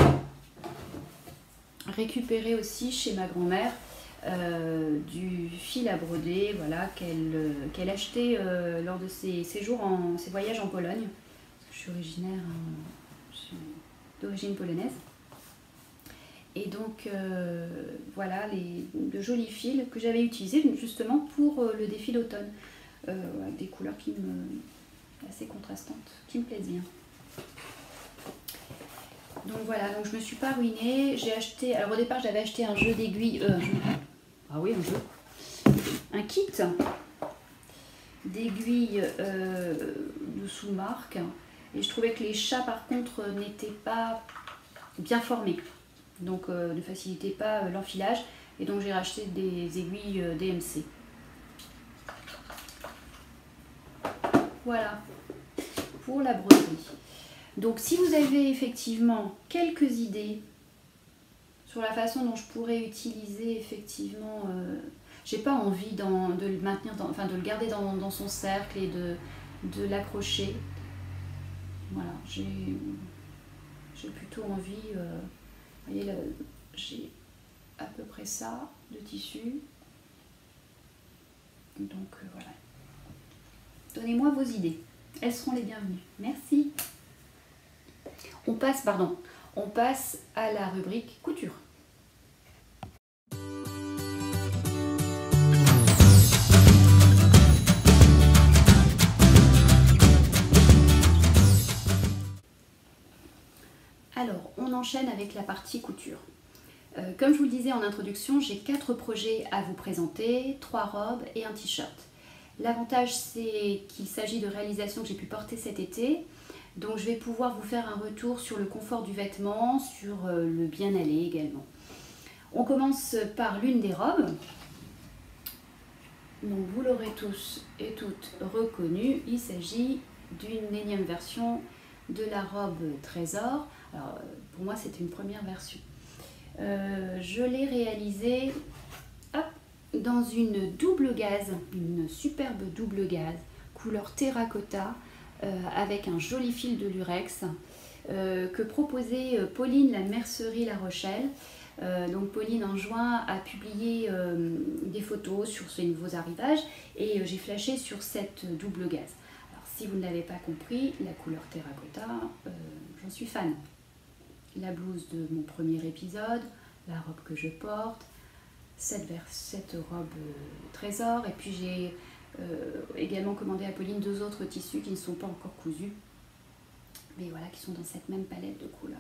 récupéré aussi chez ma grand-mère euh, du fil à broder, voilà, qu'elle euh, qu'elle achetait euh, lors de ses séjours, en, ses voyages en Pologne. Parce que je suis originaire, euh, d'origine polonaise. Et donc euh, voilà les, de jolis fils que j'avais utilisés justement pour euh, le défi d'automne, euh, avec des couleurs qui me, assez contrastantes, qui me plaisent bien. Donc voilà, donc je me suis pas ruinée, j'ai acheté, alors au départ j'avais acheté un jeu d'aiguilles, euh, ah oui un jeu, kit d'aiguilles euh, de sous-marque. Et je trouvais que les chats, par contre, n'étaient pas bien formés. Donc, euh, ne facilitaient pas euh, l'enfilage. Et donc, j'ai racheté des aiguilles euh, D M C. Voilà, pour la broderie. Donc, si vous avez effectivement quelques idées sur la façon dont je pourrais utiliser effectivement... Euh, j'ai pas envie dans, de le maintenir, dans, enfin de le garder dans, dans son cercle et de, de l'accrocher. Voilà, j'ai plutôt envie, euh, vous voyez, j'ai à peu près ça de tissu. Donc euh, voilà. Donnez-moi vos idées, elles seront les bienvenues. Merci. On passe, pardon, on passe à la rubrique couture. Alors, on enchaîne avec la partie couture. Euh, comme je vous le disais en introduction, j'ai quatre projets à vous présenter, trois robes et un t-shirt. L'avantage, c'est qu'il s'agit de réalisations que j'ai pu porter cet été. Donc, je vais pouvoir vous faire un retour sur le confort du vêtement, sur euh, le bien-aller également. On commence par l'une des robes. Donc, vous l'aurez tous et toutes reconnu, il s'agit d'une énième version de la robe Trésor. Alors, pour moi, c'était une première version. Euh, je l'ai réalisée hop, dans une double gaze, une superbe double gaze, couleur terracotta, euh, avec un joli fil de lurex, euh, que proposait Pauline la mercerie La Rochelle. Euh, donc Pauline en juin a publié euh, des photos sur ses nouveaux arrivages et euh, j'ai flashé sur cette double gaze. Alors, si vous ne l'avez pas compris, la couleur terracotta, euh, j'en suis fan. La blouse de mon premier épisode, la robe que je porte, cette, cette robe euh, Trésor, et puis j'ai euh, également commandé à Pauline deux autres tissus qui ne sont pas encore cousus, mais voilà, qui sont dans cette même palette de couleurs.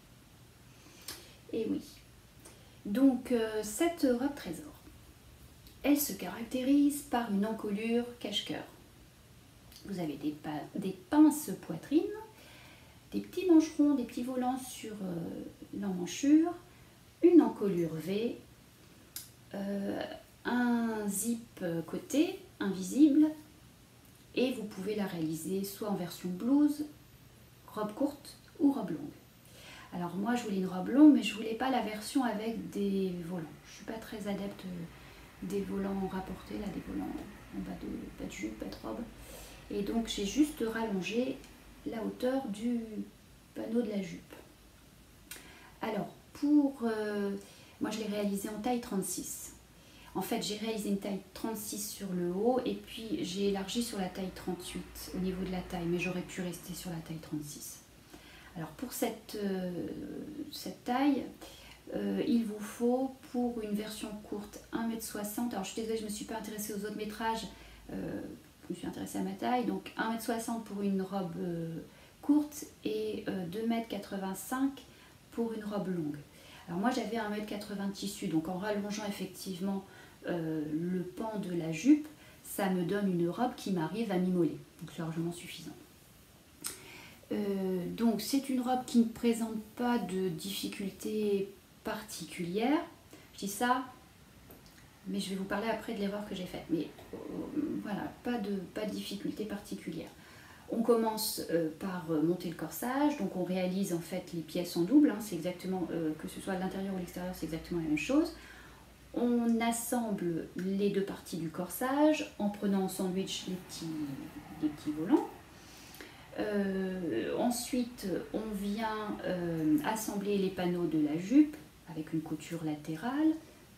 Et oui, donc euh, cette robe Trésor, elle se caractérise par une encolure cache-cœur. Vous avez des, des pinces poitrine, des petits mancherons, des petits volants sur euh, l'emmanchure, une encolure V, euh, un zip côté invisible, et vous pouvez la réaliser soit en version blouse, robe courte ou robe longue. Alors moi je voulais une robe longue, mais je voulais pas la version avec des volants. Je suis pas très adepte des volants rapportés, là, des volants en bas de, bas de jupe, bas de robe. Et donc j'ai juste rallongé la hauteur du panneau de la jupe. Alors pour... Euh, moi je l'ai réalisé en taille trente-six. En fait j'ai réalisé une taille trente-six sur le haut et puis j'ai élargi sur la taille trente-huit au niveau de la taille, mais j'aurais pu rester sur la taille trente-six. Alors pour cette, euh, cette taille, euh, il vous faut pour une version courte un mètre soixante. Alors je suis désolée, je ne me suis pas intéressée aux autres métrages, euh, je me suis intéressée à ma taille. Donc un mètre soixante pour une robe euh, courte et euh, deux mètres quatre-vingt-cinq pour une robe longue. Alors moi j'avais un mètre quatre-vingts de tissu, donc en rallongeant effectivement euh, le pan de la jupe, ça me donne une robe qui m'arrive à mi-mollet. Donc c'est largement suffisant. Euh, donc c'est une robe qui ne présente pas de difficultés particulières. Je dis ça, mais je vais vous parler après de l'erreur que j'ai faite. Mais euh, voilà, pas de, pas de difficultés particulières. On commence euh, par monter le corsage, donc on réalise en fait les pièces en double, hein, c'est exactement, euh, que ce soit à l'intérieur ou à l'extérieur, c'est exactement la même chose. On assemble les deux parties du corsage en prenant en sandwich les petits, les petits volants. Euh, ensuite, on vient euh, assembler les panneaux de la jupe avec une couture latérale.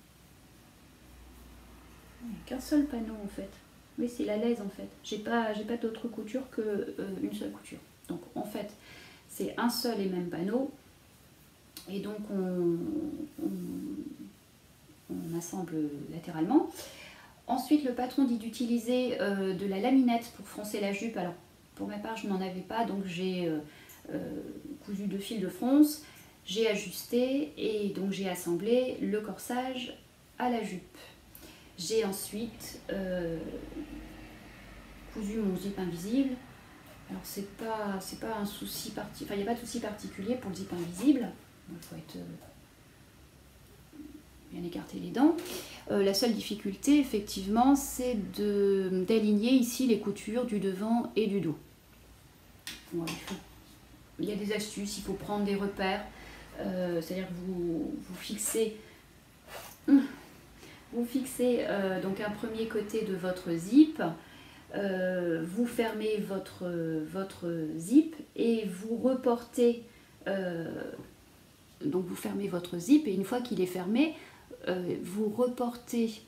Il n'y a qu'un seul panneau en fait. Mais c'est la laise en fait. J'ai pas, j'ai pas d'autre couture que euh, une seule couture. Donc en fait, c'est un seul et même panneau. Et donc on, on, on assemble latéralement. Ensuite, le patron dit d'utiliser euh, de la laminette pour froncer la jupe. Alors pour ma part, je n'en avais pas, donc j'ai euh, euh, cousu deux fils de fronce, j'ai ajusté et donc j'ai assemblé le corsage à la jupe. J'ai ensuite euh, cousu mon zip invisible. Alors c'est pas, c'est pas un souci parti, enfin il n'y a pas de souci particulier pour le zip invisible. Il faut être euh, bien écarter les dents. Euh, la seule difficulté effectivement c'est de d'aligner ici les coutures du devant et du dos. Bon, il, faut, il y a des astuces, il faut prendre des repères, euh, c'est-à-dire que vous, vous fixez, vous fixez euh, donc un premier côté de votre zip. Euh, vous fermez votre, votre zip et vous reportez, euh, donc vous fermez votre zip et une fois qu'il est fermé, euh, vous reportez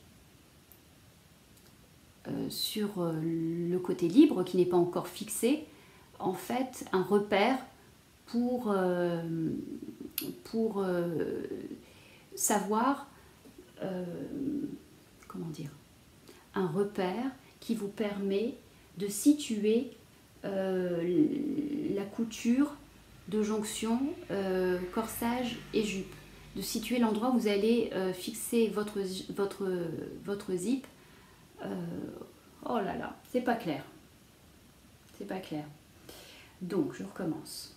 euh, sur euh, le côté libre qui n'est pas encore fixé, en fait un repère pour, euh, pour euh, savoir, euh, comment dire, un repère qui vous permet de situer euh, la couture de jonction euh, corsage et jupe, de situer l'endroit où vous allez euh, fixer votre, votre, votre zip. Euh, oh là là, c'est pas clair, c'est pas clair. Donc je recommence.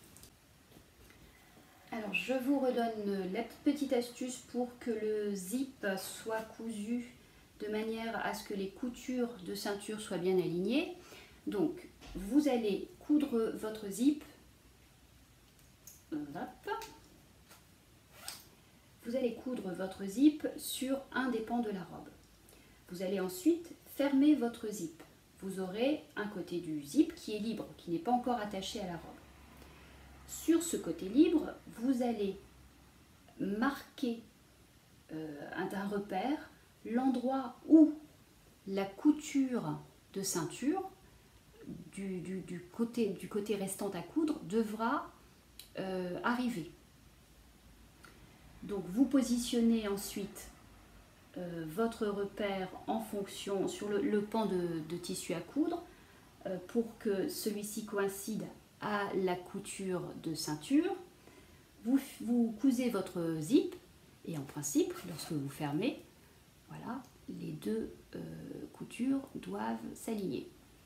Alors je vous redonne la petite astuce pour que le zip soit cousu de manière à ce que les coutures de ceinture soient bien alignées. Donc, vous allez coudre votre zip. Hop. Vous allez coudre votre zip sur un des pans de la robe. Vous allez ensuite fermer votre zip. Vous aurez un côté du zip qui est libre, qui n'est pas encore attaché à la robe. Sur ce côté libre, vous allez marquer euh, un repère l'endroit où la couture de ceinture du, du, du, côté, du côté restant à coudre devra euh, arriver. Donc vous positionnez ensuite euh, votre repère en fonction sur le, le pan de, de tissu à coudre euh, pour que celui-ci coïncide à la couture de ceinture. Vous, vous cousez votre zip et en principe, lorsque vous fermez, voilà, les deux euh, coutures doivent s'aligner.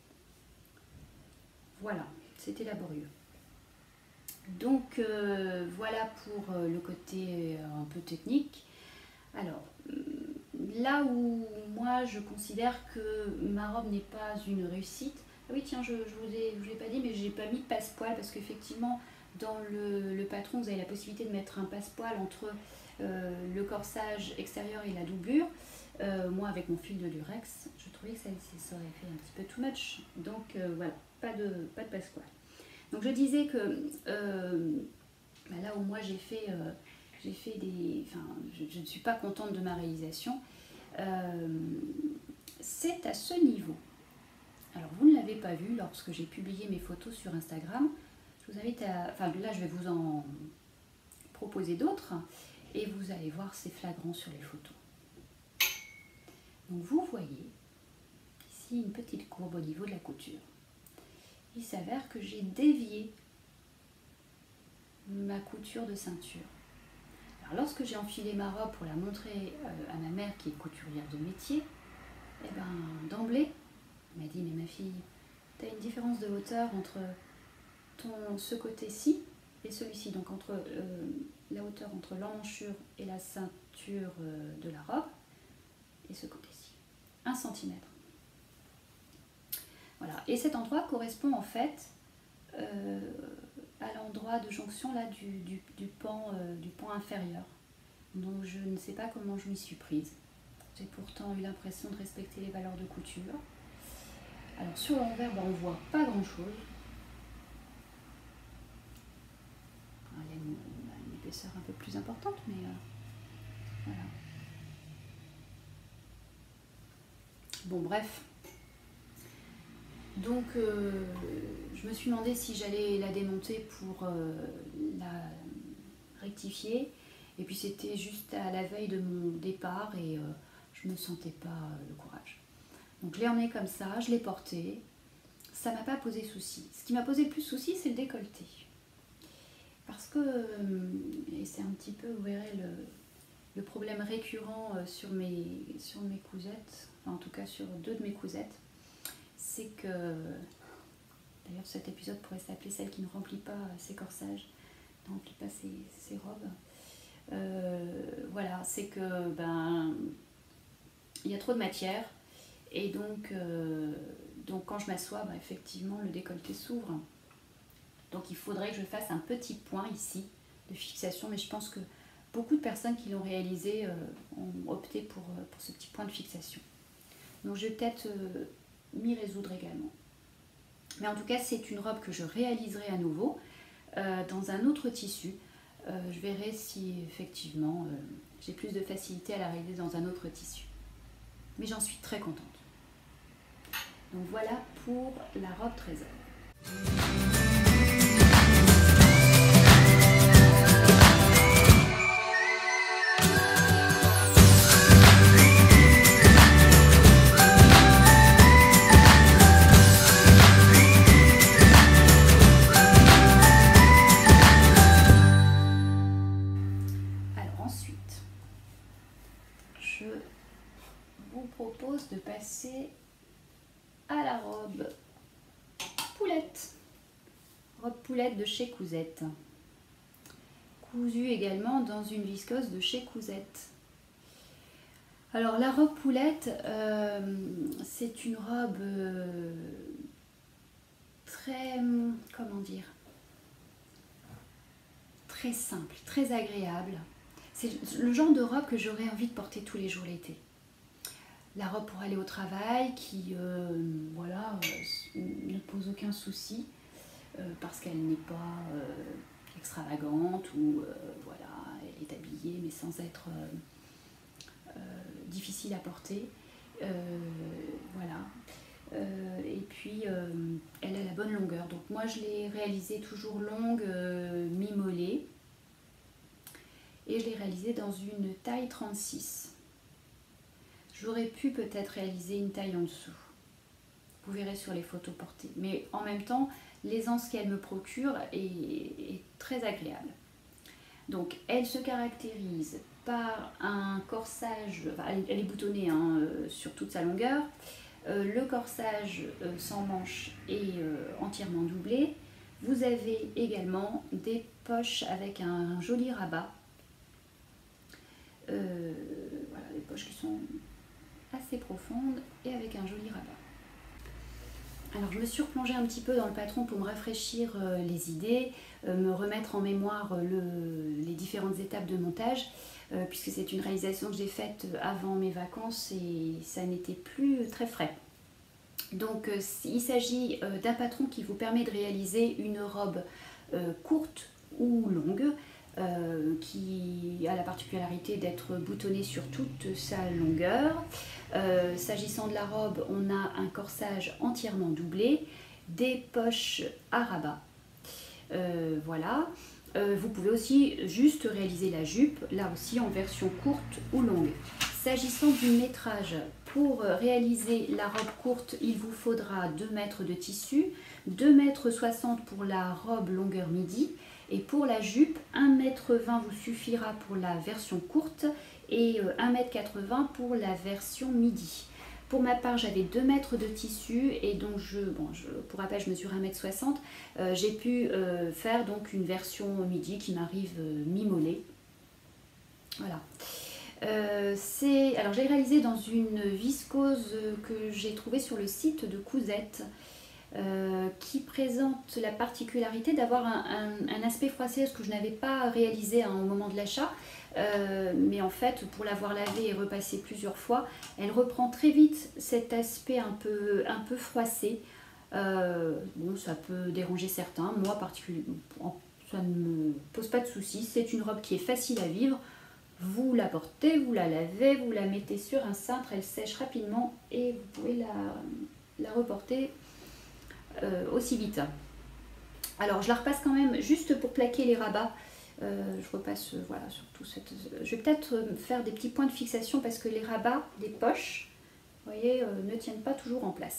Voilà, c'était laborieux. Donc euh, voilà pour euh, le côté euh, un peu technique. Alors, là où moi je considère que ma robe n'est pas une réussite, ah oui tiens, je ne vous ai, je vous ai pas dit, mais j'ai pas mis de passepoil parce qu'effectivement dans le, le patron vous avez la possibilité de mettre un passepoil entre euh, le corsage extérieur et la doublure. Euh, moi avec mon fil de lurex, je trouvais que ça, ça aurait fait un petit peu too much, donc euh, voilà, pas de, pas de passepoil. Donc je disais que euh, bah là où moi j'ai fait, euh, j'ai fait des, enfin je, je ne suis pas contente de ma réalisation, euh, c'est à ce niveau. Alors vous ne l'avez pas vu lorsque j'ai publié mes photos sur Instagram, je vous invite à, enfin là je vais vous en proposer d'autres et vous allez voir, c'est flagrant sur les photos. Donc vous voyez ici une petite courbe au niveau de la couture. Il s'avère que j'ai dévié ma couture de ceinture. Alors lorsque j'ai enfilé ma robe pour la montrer à ma mère qui est couturière de métier, et ben d'emblée, elle m'a dit mais ma fille, tu as une différence de hauteur entre ton, ce côté-ci et celui-ci, donc entre euh, la hauteur entre l'emmanchure et la ceinture euh, de la robe et ce côté-ci, un centimètre. Voilà, et cet endroit correspond en fait euh, à l'endroit de jonction là du, du, du, pan, euh, du pan inférieur. Donc je ne sais pas comment je m'y suis prise. J'ai pourtant eu l'impression de respecter les valeurs de couture. Alors sur l'envers, ben, on ne voit pas grand chose. Il y a une, une épaisseur un peu plus importante, mais euh, voilà. Bon bref. Donc euh, je me suis demandé si j'allais la démonter pour euh, la rectifier. Et puis c'était juste à la veille de mon départ et euh, je ne me sentais pas euh, le courage. Donc je l'ai emmenée comme ça, je l'ai portée. Ça ne m'a pas posé souci. Ce qui m'a posé le plus souci, c'est le décolleté. Parce que, et c'est un petit peu, vous verrez le, le problème récurrent euh, sur, mes, sur mes cousettes, enfin, en tout cas sur deux de mes cousettes, c'est que, d'ailleurs cet épisode pourrait s'appeler celle qui ne remplit pas ses corsages, ne remplit pas ses, ses robes. Euh, voilà, c'est que ben il y a trop de matière et donc, euh, donc quand je m'assois, ben, effectivement le décolleté s'ouvre. Donc il faudrait que je fasse un petit point ici de fixation, mais je pense que beaucoup de personnes qui l'ont réalisé euh, ont opté pour, pour ce petit point de fixation. Donc je vais peut-être euh, m'y résoudre également. Mais en tout cas, c'est une robe que je réaliserai à nouveau euh, dans un autre tissu. Euh, je verrai si effectivement euh, j'ai plus de facilité à la réaliser dans un autre tissu. Mais j'en suis très contente. Donc voilà pour la robe trésor. Propose de passer à la robe poulette, robe poulette de chez Cousette, cousue également dans une viscose de chez Cousette. Alors la robe poulette, euh, c'est une robe euh, très, comment dire, très simple, très agréable. C'est le genre de robe que j'aurais envie de porter tous les jours l'été. La robe pour aller au travail qui euh, voilà, euh, ne pose aucun souci euh, parce qu'elle n'est pas euh, extravagante ou euh, voilà, elle est habillée mais sans être euh, euh, difficile à porter. Euh, voilà. Euh, et puis euh, elle a la bonne longueur. Donc moi je l'ai réalisée toujours longue, euh, mi-mollet, et je l'ai réalisée dans une taille trente-six. J'aurais pu peut-être réaliser une taille en dessous. Vous verrez sur les photos portées. Mais en même temps, l'aisance qu'elle me procure est, est très agréable. Donc, elle se caractérise par un corsage, enfin, elle est boutonnée hein, sur toute sa longueur. Euh, le corsage euh, sans manches est euh, entièrement doublé. Vous avez également des poches avec un joli rabat. Euh, voilà, des poches qui sont assez profonde et avec un joli rabat. Alors je me suis replongée un petit peu dans le patron pour me rafraîchir euh, les idées, euh, me remettre en mémoire euh, le, les différentes étapes de montage, euh, puisque c'est une réalisation que j'ai faite avant mes vacances et ça n'était plus très frais. Donc euh, il s'agit euh, d'un patron qui vous permet de réaliser une robe euh, courte ou longue, Euh, qui a la particularité d'être boutonnée sur toute sa longueur. Euh, S'agissant de la robe, on a un corsage entièrement doublé, des poches à rabat. Euh, voilà. Euh, vous pouvez aussi juste réaliser la jupe, là aussi en version courte ou longue. S'agissant du métrage, pour réaliser la robe courte, il vous faudra deux mètres de tissu, deux mètres soixante pour la robe longueur midi, et pour la jupe, un mètre vingt vous suffira pour la version courte et un mètre quatre-vingts pour la version midi. Pour ma part, j'avais deux mètres de tissu et donc, je, bon, je, pour rappel, je mesure un mètre soixante. Euh, j'ai pu euh, faire donc une version midi qui m'arrive euh, mi-mollet. Voilà. Euh, c'est, alors, j'ai réalisé dans une viscose que j'ai trouvée sur le site de Cousette. Euh, qui présente la particularité d'avoir un, un, un aspect froissé, ce que je n'avais pas réalisé hein, au moment de l'achat, euh, mais en fait pour l'avoir lavé et repassé plusieurs fois, elle reprend très vite cet aspect un peu, un peu froissé. Euh, bon, ça peut déranger certains, moi particulièrement, ça ne me pose pas de soucis. C'est une robe qui est facile à vivre. Vous la portez, vous la lavez, vous la mettez sur un cintre, elle sèche rapidement et vous pouvez la, la reporter Euh, aussi vite. Alors je la repasse quand même juste pour plaquer les rabats. Euh, je repasse euh, voilà sur tout cette. Je vais peut-être faire des petits points de fixation parce que les rabats des poches, vous voyez, euh, ne tiennent pas toujours en place.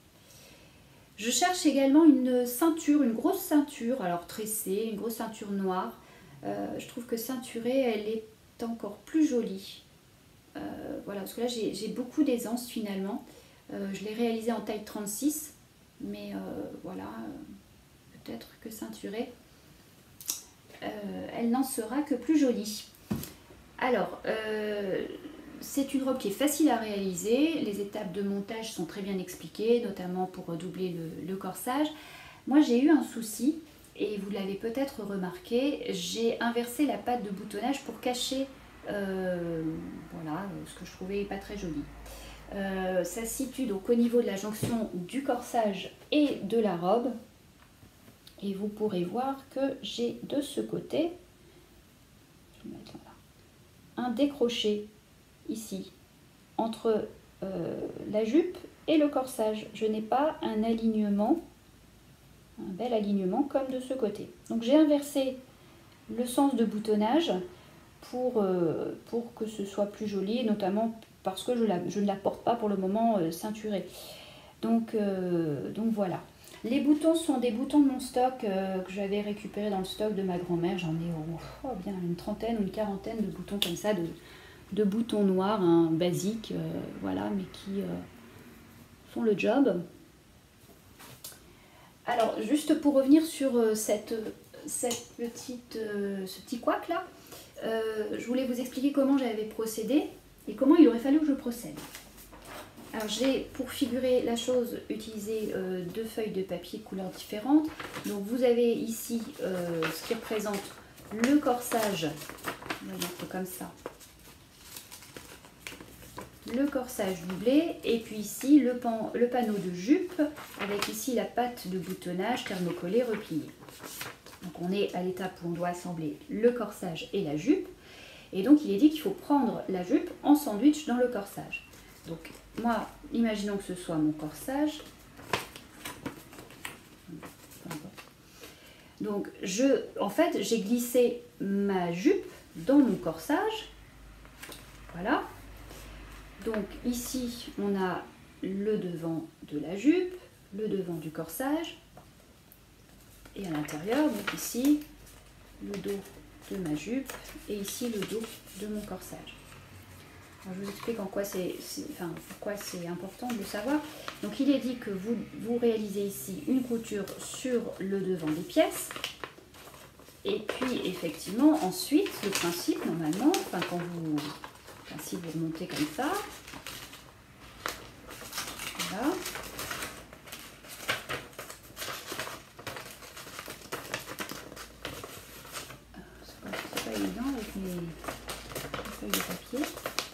Je cherche également une ceinture, une grosse ceinture, alors tressée, une grosse ceinture noire. Euh, je trouve que ceinturée, elle est encore plus joli. Euh, voilà, parce que là j'ai beaucoup d'aisance finalement. Euh, je l'ai réalisé en taille trente-six, mais euh, voilà, euh, peut-être que ceinturée, euh, elle n'en sera que plus jolie. Alors, euh, c'est une robe qui est facile à réaliser, les étapes de montage sont très bien expliquées, notamment pour doubler le, le corsage. Moi j'ai eu un souci, et vous l'avez peut-être remarqué, j'ai inversé la patte de boutonnage pour cacher euh, voilà, ce que je trouvais pas très joli. Euh, ça se situe donc au niveau de la jonction du corsage et de la robe, et vous pourrez voir que j'ai de ce côté, je vais mettre là, un décroché ici entre euh, la jupe et le corsage. Je n'ai pas un alignement, un bel alignement comme de ce côté. Donc j'ai inversé le sens de boutonnage pour, euh, pour que ce soit plus joli, et notamment parce que je, la, je ne la porte pas pour le moment euh, ceinturée. Donc, euh, donc voilà. Les boutons sont des boutons de mon stock euh, que j'avais récupéré dans le stock de ma grand-mère. J'en ai oh, oh, bien une trentaine ou une quarantaine de boutons comme ça, de, de boutons noirs, hein, basiques, euh, voilà, mais qui euh, font le job. Alors, juste pour revenir sur euh, cette, cette petite, euh, ce petit couac là, euh, je voulais vous expliquer comment j'avais procédé et comment il aurait fallu que je procède. Alors j'ai, pour figurer la chose, utilisé euh, deux feuilles de papier couleurs différentes. Donc vous avez ici euh, ce qui représente le corsage, on va mettre comme ça, le corsage doublé, et puis ici le, pan, le panneau de jupe avec ici la patte de boutonnage thermocollée repliée. Donc on est à l'étape où on doit assembler le corsage et la jupe, et donc il est dit qu'il faut prendre la jupe en sandwich dans le corsage. Donc moi, imaginons que ce soit mon corsage. Donc je, en fait, j'ai glissé ma jupe dans mon corsage. Voilà. Donc ici, on a le devant de la jupe, le devant du corsage. Et à l'intérieur, donc ici, le dos de ma jupe et ici le dos de mon corsage. Alors, je vous explique en quoi c'est, enfin, pourquoi c'est important de le savoir. Donc il est dit que vous, vous réalisez ici une couture sur le devant des pièces. Et puis effectivement, ensuite, le principe normalement, enfin, quand vous, enfin, si vous remontez comme ça, voilà. C'est pas évident avec mes feuilles de papier.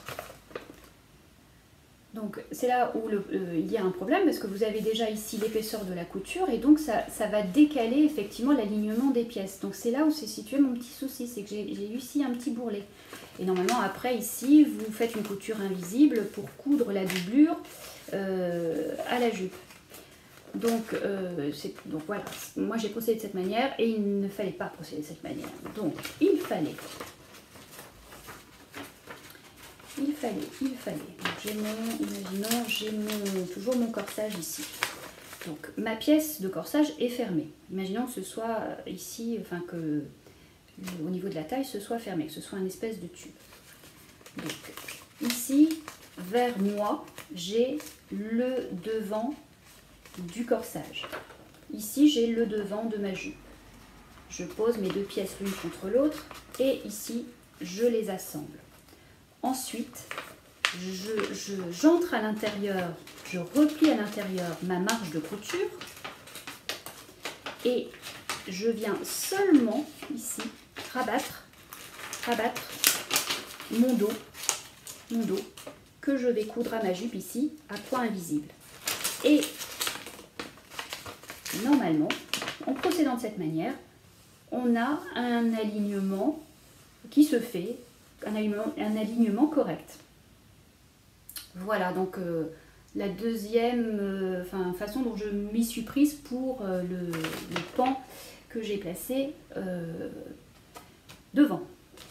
Donc c'est là où le, euh, il y a un problème, parce que vous avez déjà ici l'épaisseur de la couture, et donc ça, ça va décaler effectivement l'alignement des pièces. Donc c'est là où s'est situé mon petit souci, c'est que j'ai eu ici un petit bourrelet. Et normalement après ici, vous faites une couture invisible pour coudre la doublure euh, à la jupe. Donc, euh, donc voilà, moi j'ai procédé de cette manière, et il ne fallait pas procéder de cette manière. Donc il fallait... Il fallait, il fallait. J'ai mon, imaginons, j'ai mon, toujours mon corsage ici. Donc ma pièce de corsage est fermée. Imaginons que ce soit ici, enfin que au niveau de la taille, ce soit fermé, que ce soit une espèce de tube. Donc ici, vers moi, j'ai le devant du corsage. Ici, j'ai le devant de ma jupe. Je pose mes deux pièces l'une contre l'autre, et ici, je les assemble. Ensuite, j'entre je, je, à l'intérieur, je replie à l'intérieur ma marge de couture, et je viens seulement ici rabattre, rabattre mon dos, mon dos que je vais coudre à ma jupe ici à point invisible. Et normalement, en procédant de cette manière, on a un alignement qui se fait. Un alignement, un alignement correct. Voilà donc euh, la deuxième euh, enfin, façon dont je m'y suis prise pour euh, le, le pan que j'ai placé euh, devant.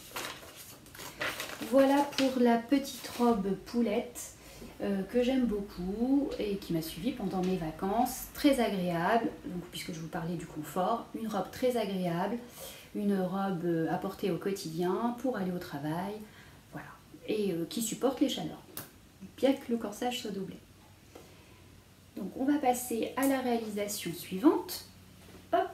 Voilà pour la petite robe poulette euh, que j'aime beaucoup et qui m'a suivie pendant mes vacances. Très agréable, donc, puisque je vous parlais du confort, une robe très agréable une robe à porter au quotidien pour aller au travail, voilà, et euh, qui supporte les chaleurs, bien que le corsage soit doublé. Donc on va passer à la réalisation suivante. Hop.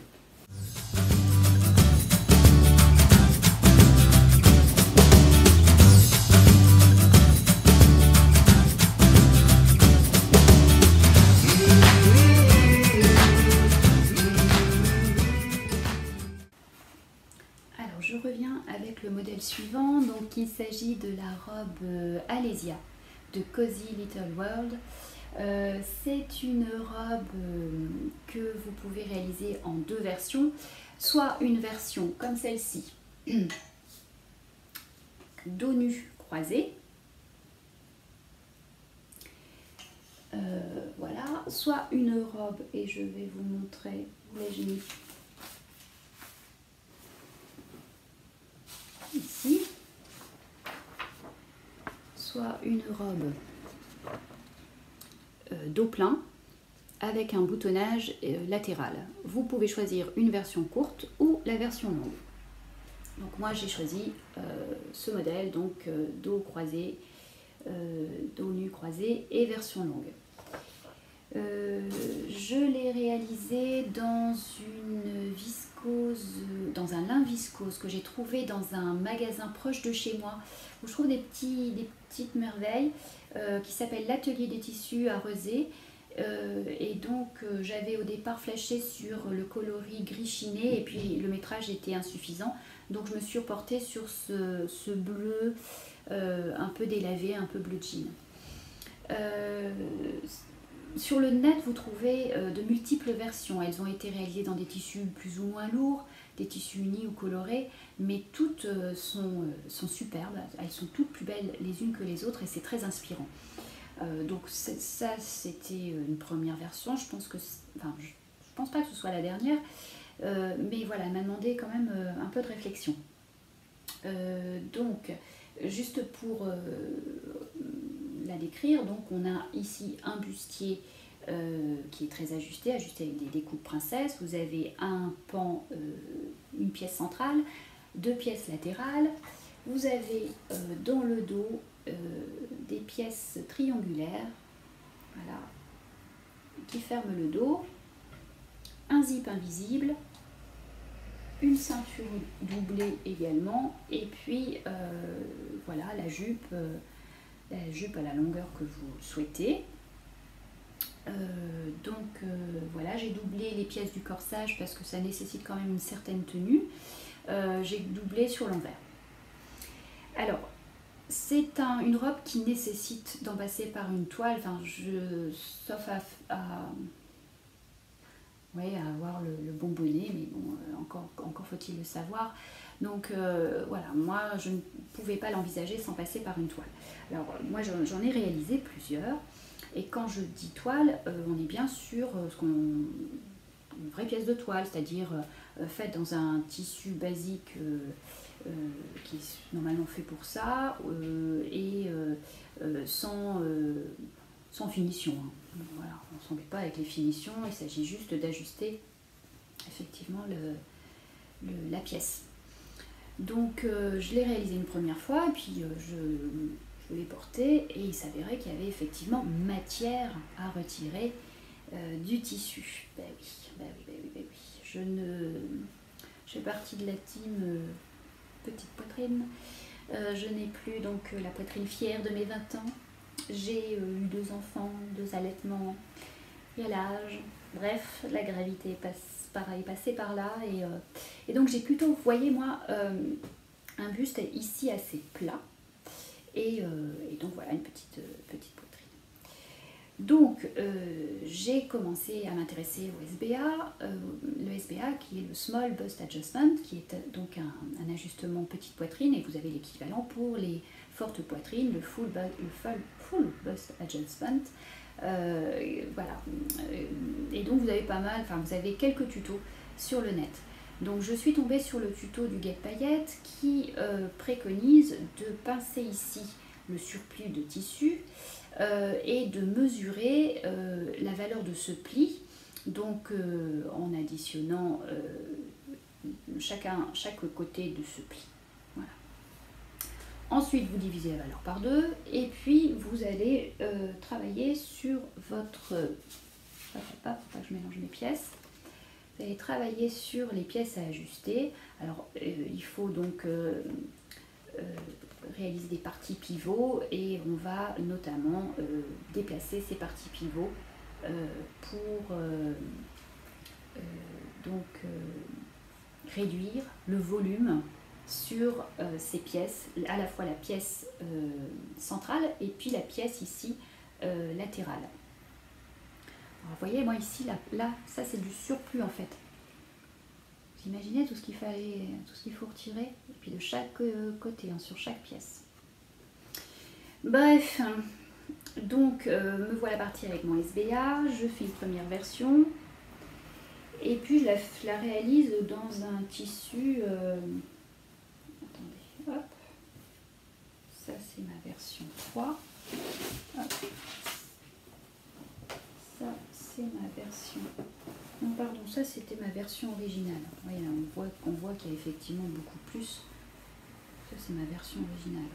Alors je reviens avec le modèle suivant. Donc il s'agit de la robe Alésia de Cozy Little World. Euh, c'est une robe euh, que vous pouvez réaliser en deux versions, soit une version comme celle-ci, dos nu croisé, euh, voilà, soit une robe, et je vais vous montrer où l'ai-je mis ici, soit une robe dos plein avec un boutonnage latéral. Vous pouvez choisir une version courte ou la version longue. Donc moi j'ai choisi euh, ce modèle, donc euh, dos croisé, euh, dos nu croisé et version longue. Euh, je l'ai réalisé dans une viscose, dans un lin viscose que j'ai trouvé dans un magasin proche de chez moi où je trouve des, petits, des petites merveilles euh, qui s'appelle l'Atelier des tissus à Rezé. Euh, et donc euh, j'avais au départ flashé sur le coloris gris chiné et puis le métrage était insuffisant, donc je me suis reportée sur ce, ce bleu euh, un peu délavé, un peu bleu jean. Euh, Sur le net, vous trouvez euh, de multiples versions. Elles ont été réalisées dans des tissus plus ou moins lourds, des tissus unis ou colorés, mais toutes euh, sont, euh, sont superbes. Elles sont toutes plus belles les unes que les autres et c'est très inspirant. Euh, donc ça, c'était une première version. Je pense que, enfin, je, je pense pas que ce soit la dernière, euh, mais voilà, elle m'a demandé quand même euh, un peu de réflexion. Euh, donc, juste pour euh, la décrire, donc on a ici un bustier euh, qui est très ajusté, ajusté avec des découpes princesse. Vous avez un pan, euh, une pièce centrale, deux pièces latérales. Vous avez euh, dans le dos euh, des pièces triangulaires, voilà, qui ferment le dos, un zip invisible, une ceinture doublée également, et puis euh, voilà la jupe, euh, la jupe à la longueur que vous souhaitez. Euh, donc euh, voilà, j'ai doublé les pièces du corsage parce que ça nécessite quand même une certaine tenue. Euh, j'ai doublé sur l'envers. Alors, c'est un, une robe qui nécessite d'en passer par une toile, enfin, je, sauf à, à, ouais, à avoir le, le bon bonnet, mais bon, euh, encore, encore faut-il le savoir. Donc euh, voilà, moi je ne pouvais pas l'envisager sans passer par une toile. Alors moi j'en ai réalisé plusieurs, et quand je dis toile, euh, on est bien sur euh, ce qu'on, une vraie pièce de toile, c'est-à-dire euh, faite dans un tissu basique euh, euh, qui est normalement fait pour ça, euh, et euh, euh, sans, euh, sans finition. Hein. Voilà, on ne s'embête pas avec les finitions, il s'agit juste d'ajuster effectivement le, le, la pièce. Donc euh, je l'ai réalisé une première fois, et puis euh, je, je l'ai porté, et il s'avérait qu'il y avait effectivement matière à retirer euh, du tissu. Ben oui, ben oui, ben oui, ben oui. Je ne... Je fais partie de la team euh, petite poitrine. Euh, je n'ai plus donc la poitrine fière de mes vingt ans. J'ai euh, eu deux enfants, deux allaitements, il y a l'âge. Bref, la gravité passe pareil, passée par là. Et, euh, et donc j'ai plutôt, vous voyez moi, euh, un buste ici assez plat. Et, euh, et donc voilà, une petite, euh, petite poitrine. Donc euh, j'ai commencé à m'intéresser au S B A, euh, le S B A qui est le Small Bust Adjustment, qui est donc un, un ajustement petite poitrine, et vous avez l'équivalent pour les fortes poitrines, le Full, bu le full, full Bust Adjustment. Euh, voilà, et donc vous avez pas mal, enfin vous avez quelques tutos sur le net. Donc je suis tombée sur le tuto du Guêpe Paillette qui euh, préconise de pincer ici le surplus de tissu euh, et de mesurer euh, la valeur de ce pli, donc euh, en additionnant euh, chacun, chaque côté de ce pli. Voilà. Ensuite, vous divisez la valeur par deux et puis vous allez euh, travailler sur votre... Hop, hop, hop, faut pas que je mélange mes pièces. Vous allez travailler sur les pièces à ajuster. Alors, euh, il faut donc euh, euh, réaliser des parties pivots et on va notamment euh, déplacer ces parties pivots euh, pour euh, euh, donc euh, réduire le volume sur euh, ces pièces, à la fois la pièce euh, centrale et puis la pièce ici euh, latérale. Alors, vous voyez, moi ici, là, là ça c'est du surplus en fait. Vous imaginez tout ce qu'il fallait, tout ce qu'il faut retirer, et puis de chaque euh, côté, hein, sur chaque pièce. Bref, donc euh, me voilà partie avec mon S B A, je fais une première version, et puis je la, je la réalise dans un tissu... Euh, attendez, hop, ça c'est ma version trois. Hop. Ça, c'est ma version. Non, pardon, ça c'était ma version originale. Oui, là, on voit, on voit qu'il y a effectivement beaucoup plus. Ça, c'est ma version originale.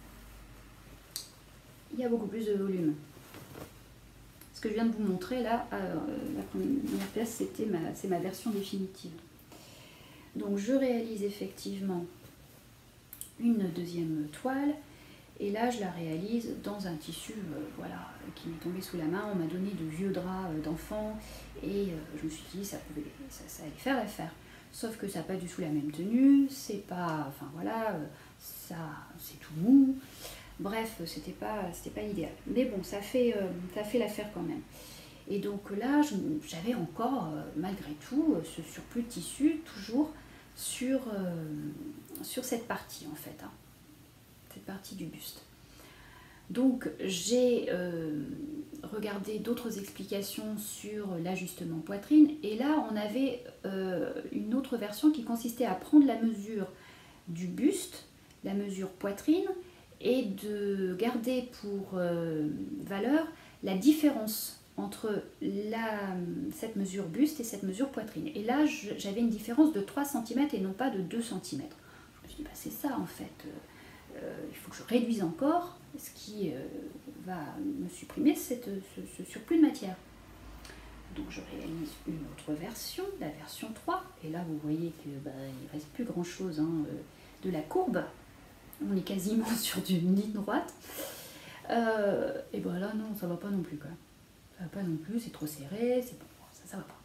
Il y a beaucoup plus de volume. Ce que je viens de vous montrer là, euh, la première pièce, c'était ma, c'est ma version définitive. Donc, je réalise effectivement une deuxième toile. Et là, je la réalise dans un tissu euh, voilà, qui m'est tombé sous la main. On m'a donné de vieux draps euh, d'enfants et euh, je me suis dit ça pouvait, ça, ça allait faire l'affaire. Sauf que ça n'a pas du tout la même tenue, c'est pas, enfin voilà, euh, ça, c'est tout mou. Bref, c'était pas, c'était pas idéal. Mais bon, ça fait, euh, ça fait l'affaire quand même. Et donc là, j'avais encore, euh, malgré tout, euh, ce surplus de tissu toujours sur, euh, sur cette partie en fait. Hein. Cette partie du buste. Donc j'ai euh, regardé d'autres explications sur l'ajustement poitrine et là on avait euh, une autre version qui consistait à prendre la mesure du buste, la mesure poitrine et de garder pour euh, valeur la différence entre la, cette mesure buste et cette mesure poitrine. Et là j'avais une différence de trois centimètres et non pas de deux centimètres. Je me suis dit bah, c'est ça en fait. Euh, il faut que je réduise encore, ce qui euh, va me supprimer cette, ce, ce surplus de matière. Donc je réalise une autre version, la version trois, et là vous voyez qu'il bah, ne reste plus grand chose hein, euh, de la courbe, on est quasiment sur une ligne droite, euh, et ben là non, ça va pas non plus quoi. Ça va pas non plus, c'est trop serré, c'est bon, ça, ça va pas.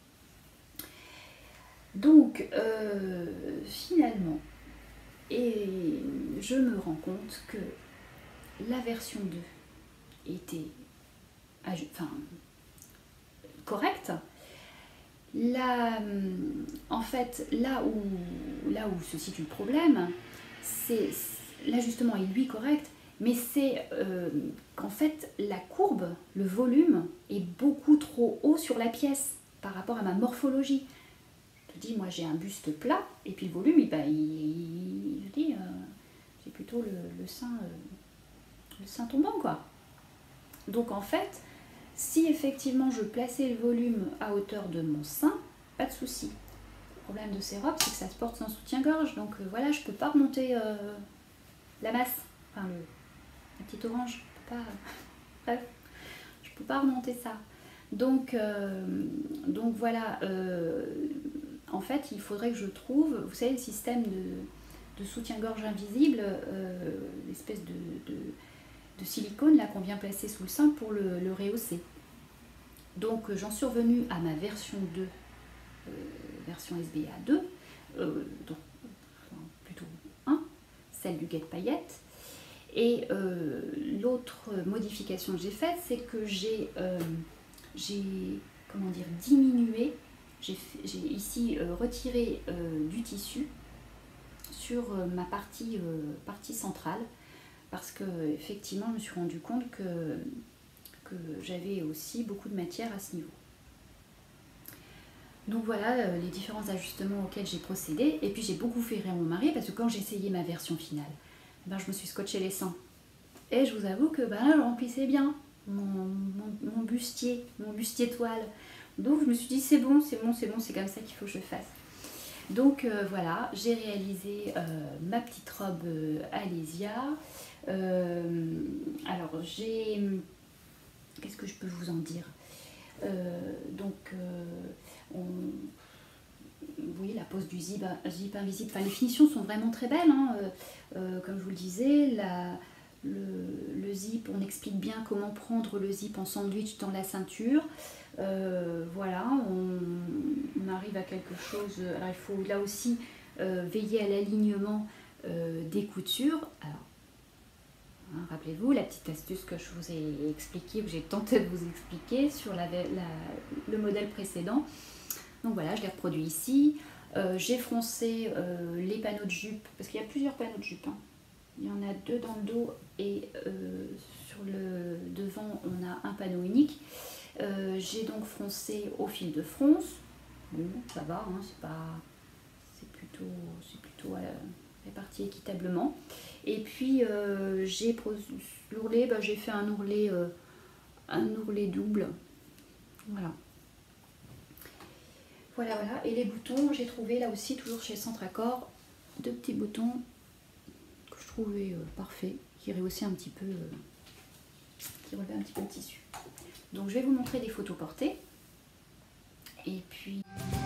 Donc euh, finalement, et je me rends compte que la version deux était enfin, correcte. La, en fait, là où, là où se situe le problème, c'est l'ajustement est lui correct, mais c'est euh, qu'en fait la courbe, le volume est beaucoup trop haut sur la pièce par rapport à ma morphologie. Je dis, moi j'ai un buste plat, et puis le volume, il, bah, il, il, je dis, euh, j'ai plutôt le, le, sein, euh, le sein tombant, quoi. Donc en fait, si effectivement je plaçais le volume à hauteur de mon sein, pas de souci. Le problème de ces robes, c'est que ça se porte sans soutien-gorge, donc euh, voilà, je peux pas remonter euh, la masse, enfin le, la petite orange, je peux pas, bref, je peux pas remonter ça. Donc, euh, donc voilà, euh, en fait, il faudrait que je trouve, vous savez, le système de, de soutien-gorge invisible, euh, l'espèce de, de, de silicone là qu'on vient placer sous le sein pour le, le rehausser. Donc, j'en suis revenue à ma version deux, euh, version S B A deux, euh, donc plutôt un, celle du guette-paillette. Et euh, l'autre modification que j'ai faite, c'est que j'ai euh, j'ai comment dire diminué, j'ai ici euh, retiré euh, du tissu sur euh, ma partie, euh, partie centrale, parce que effectivement je me suis rendu compte que, que j'avais aussi beaucoup de matière à ce niveau. Donc voilà euh, les différents ajustements auxquels j'ai procédé, et puis j'ai beaucoup fait rire mon mari parce que quand j'ai essayé ma version finale, ben, je me suis scotché les seins. Et je vous avoue que ben, là, je remplissais bien mon, mon, mon bustier, mon bustier toile. Donc je me suis dit c'est bon, c'est bon, c'est bon, c'est comme ça qu'il faut que je fasse. Donc euh, voilà, j'ai réalisé euh, ma petite robe euh, Alésia. Euh, alors j'ai... Qu'est-ce que je peux vous en dire? euh, Donc euh, on... vous voyez la pose du zip, zip invisible, enfin les finitions sont vraiment très belles, hein. euh, euh, comme je vous le disais, la, le, le zip, on explique bien comment prendre le zip en sandwich dans la ceinture. Euh, voilà, on, on arrive à quelque chose. Alors il faut là aussi euh, veiller à l'alignement euh, des coutures. Alors, hein, rappelez-vous la petite astuce que je vous ai expliquée, que j'ai tenté de vous expliquer sur la, la, le modèle précédent. Donc voilà, je l'ai reproduit ici. Euh, j'ai froncé euh, les panneaux de jupe, parce qu'il y a plusieurs panneaux de jupe, hein. Il y en a deux dans le dos et euh, sur le devant on a un panneau unique. Euh, j'ai donc froncé au fil de fronce. Bon, ça va, hein, c'est pas, c'est plutôt, c'est plutôt euh, réparti équitablement. Et puis euh, j'ai l'ourlet, bah, j'ai fait un ourlet, euh, un ourlet double. Voilà. Voilà, voilà. Et les boutons, j'ai trouvé là aussi, toujours chez Centre Accord, deux petits boutons que je trouvais euh, parfaits, qui rehaussaient un petit peu, euh, qui relevaient un petit peu le tissu. Donc je vais vous montrer des photos portées. Et puis...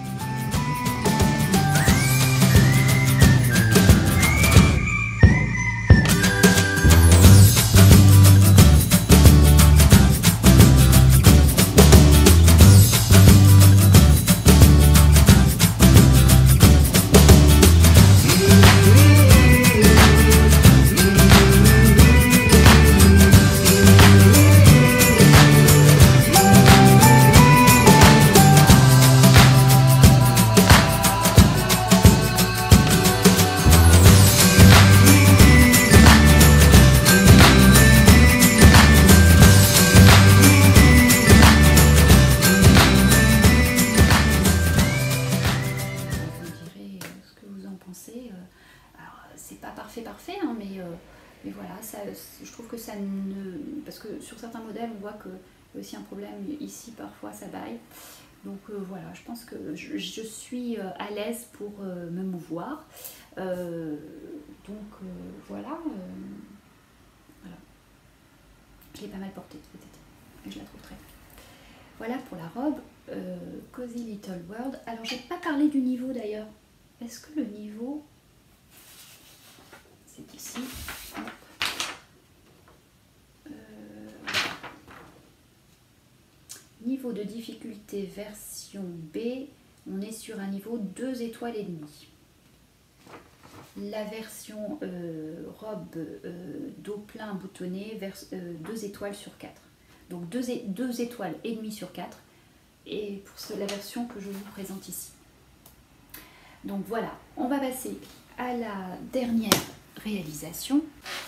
c'est pas parfait parfait hein, mais, euh, mais voilà, ça, je trouve que ça ne... parce que sur certains modèles on voit qu'il y a aussi un problème ici, parfois ça baille. Donc euh, voilà, je pense que je, je suis à l'aise pour euh, me mouvoir. Euh, donc euh, voilà, euh, voilà. Je l'ai pas mal portée cet été et je la trouve très belle. Voilà pour la robe euh, Cozy Little World. Alors j'ai pas parlé du niveau d'ailleurs. Est-ce que le niveau... c'est ici. Euh, niveau de difficulté version B, on est sur un niveau deux étoiles et demie. La version euh, robe euh, dos plein boutonné, vers, euh, deux étoiles sur quatre. Donc deux étoiles et demie sur quatre. Et pour la version que je vous présente ici. Donc voilà, on va passer à la dernière réalisation.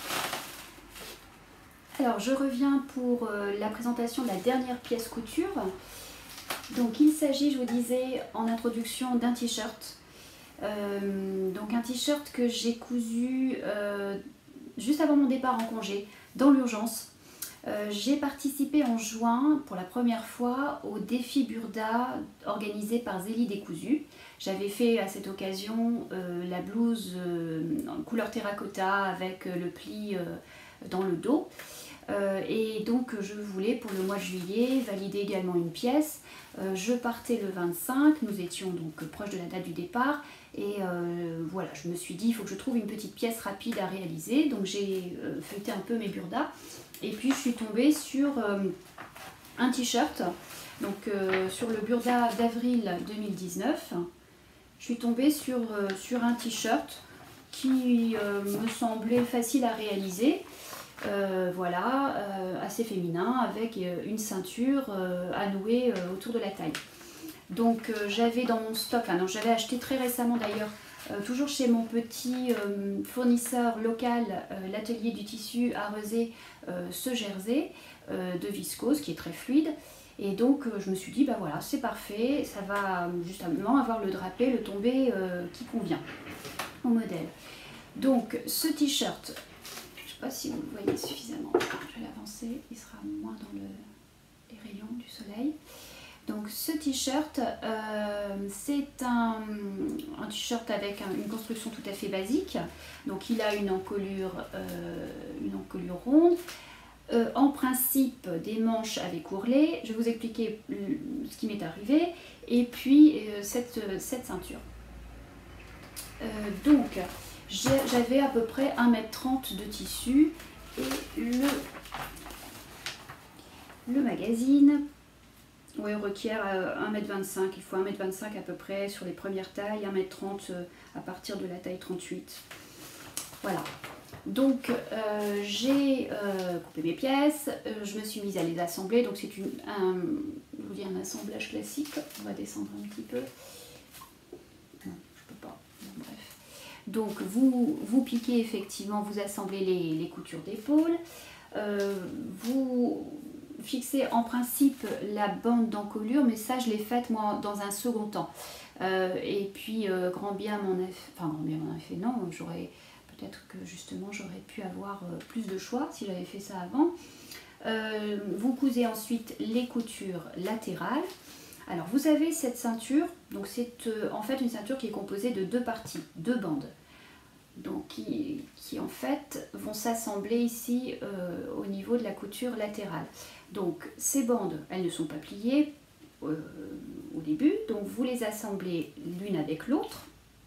Alors je reviens pour euh, la présentation de la dernière pièce couture. Donc il s'agit, je vous disais en introduction, d'un t-shirt. Euh, donc un t-shirt que j'ai cousu euh, juste avant mon départ en congé, dans l'urgence. Euh, j'ai participé en juin pour la première fois au défi Burda organisé par Zélie Décousu. J'avais fait à cette occasion euh, la blouse euh, en couleur terracotta avec euh, le pli euh, dans le dos. Euh, et donc je voulais pour le mois de juillet valider également une pièce. Euh, je partais le vingt-cinq, nous étions donc proche de la date du départ. Et euh, voilà, je me suis dit il faut que je trouve une petite pièce rapide à réaliser. Donc j'ai euh, feuilleté un peu mes burdas. Et puis je suis tombée sur euh, un t-shirt, donc euh, sur le burda d'avril deux mille dix-neuf. Je suis tombée sur, euh, sur un t-shirt qui euh, me semblait facile à réaliser. Euh, voilà, euh, assez féminin, avec euh, une ceinture euh, à nouer euh, autour de la taille. Donc euh, j'avais dans mon stock, enfin non, j'avais acheté très récemment d'ailleurs, euh, toujours chez mon petit euh, fournisseur local, euh, l'atelier du tissu à Rezé, euh, ce jersey euh, de viscose qui est très fluide. Et donc euh, je me suis dit, bah voilà, c'est parfait, ça va justement avoir le drapé, le tombé euh, qui convient au modèle. Donc ce t-shirt, je ne sais pas si vous le voyez suffisamment, je vais l'avancer, il sera moins dans le, les rayons du soleil. Donc ce t-shirt, euh, c'est un, un t-shirt avec un, une construction tout à fait basique. Donc il a une encolure, euh, une encolure ronde. Euh, en principe des manches avec ourlet. Je vais vous expliquer ce qui m'est arrivé. Et puis euh, cette, cette ceinture. Euh, donc j'avais à peu près un mètre trente de tissu. Et le, le magazine oui, requiert un mètre vingt-cinq. Il faut un mètre vingt-cinq à peu près sur les premières tailles. un mètre trente à partir de la taille trente-huit. Voilà. Donc euh, j'ai euh, coupé mes pièces, euh, je me suis mise à les assembler, donc c'est un, je vous dis un assemblage classique. On va descendre un petit peu. Non, je peux pas. Bon, bref. Donc vous, vous piquez effectivement, vous assemblez les, les coutures d'épaule, euh, vous fixez en principe la bande d'encolure, mais ça je l'ai faite moi dans un second temps. Euh, et puis euh, grand bien m'en a fait, enfin grand bien m'en a fait, non, j'aurais peut-être que justement j'aurais pu avoir euh, plus de choix si j'avais fait ça avant. Euh, vous cousez ensuite les coutures latérales. Alors vous avez cette ceinture, donc c'est euh, en fait une ceinture qui est composée de deux parties, deux bandes, donc qui, qui en fait vont s'assembler ici euh, au niveau de la couture latérale. Donc ces bandes, elles ne sont pas pliées euh, au début, donc vous les assemblez l'une avec l'autre.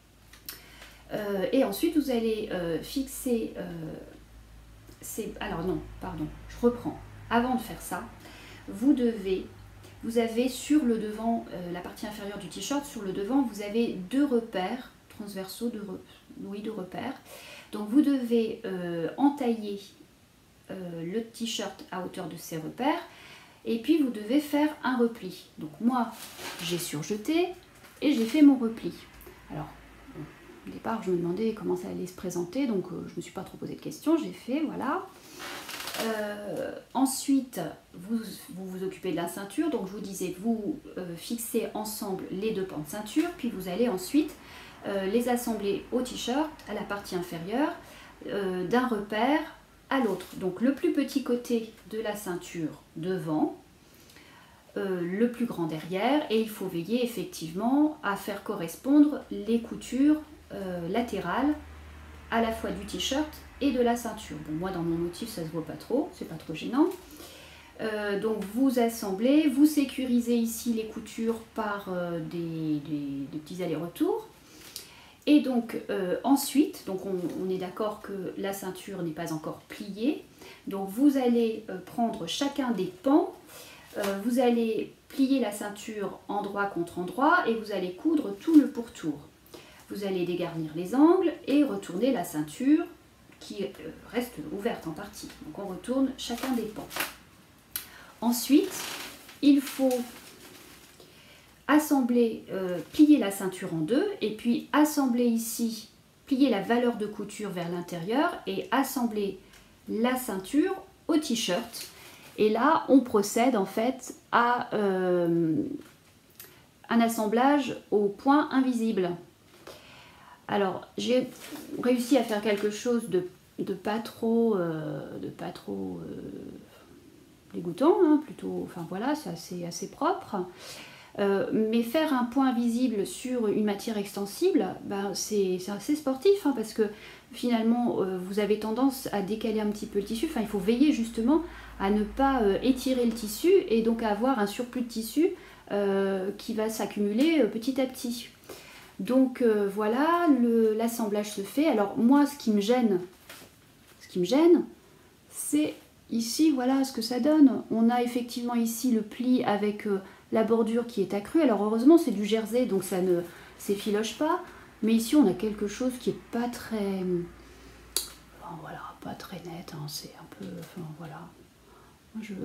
Euh, et ensuite vous allez euh, fixer euh, ces... Alors non, pardon, je reprends. Avant de faire ça, vous devez, vous avez sur le devant, euh, la partie inférieure du t-shirt, sur le devant, vous avez deux repères transversaux, deux, re... oui, deux repères. Donc vous devez euh, entailler euh, le t-shirt à hauteur de ces repères, et puis vous devez faire un repli. Donc moi, j'ai surjeté et j'ai fait mon repli. Alors, au départ, je me demandais comment ça allait se présenter, donc euh, je ne me suis pas trop posé de questions, j'ai fait, voilà. Euh, ensuite, vous, vous vous occupez de la ceinture, donc je vous disais, vous euh, fixez ensemble les deux pans de ceinture, puis vous allez ensuite euh, les assembler au t-shirt, à la partie inférieure, euh, d'un repère à l'autre. Donc le plus petit côté de la ceinture devant, euh, le plus grand derrière, et il faut veiller effectivement à faire correspondre les coutures euh, latérales à la fois du t-shirt et de la ceinture. Bon, moi dans mon motif ça se voit pas trop, c'est pas trop gênant. Euh, donc vous assemblez, vous sécurisez ici les coutures par euh, des, des, des petits allers-retours. Et donc euh, ensuite, donc on, on est d'accord que la ceinture n'est pas encore pliée. Donc vous allez euh, prendre chacun des pans, euh, vous allez plier la ceinture endroit contre endroit et vous allez coudre tout le pourtour. Vous allez dégarnir les angles et retourner la ceinture qui euh, reste ouverte en partie. Donc on retourne chacun des pans. Ensuite, il faut assembler, euh, plier la ceinture en deux et puis assembler ici, plier la valeur de couture vers l'intérieur et assembler la ceinture au t-shirt. Et là, on procède en fait à euh, un assemblage au point invisible. Alors, j'ai réussi à faire quelque chose de, de pas trop, euh, de pas trop euh, dégoûtant, hein, plutôt, enfin voilà, c'est assez, assez propre. Euh, mais faire un point visible sur une matière extensible, ben, c'est assez sportif, hein, parce que finalement, euh, vous avez tendance à décaler un petit peu le tissu. Enfin, il faut veiller justement à ne pas euh, étirer le tissu et donc à avoir un surplus de tissu euh, qui va s'accumuler euh, petit à petit. Donc euh, voilà, l'assemblage se fait. Alors moi, ce qui me gêne, ce qui me gêne, c'est ici, voilà ce que ça donne. On a effectivement ici le pli avec euh, la bordure qui est accrue. Alors heureusement, c'est du jersey, donc ça ne s'effiloche pas. Mais ici, on a quelque chose qui est pas très, enfin, voilà, pas très net. Hein. C'est un peu, enfin voilà. Moi, je,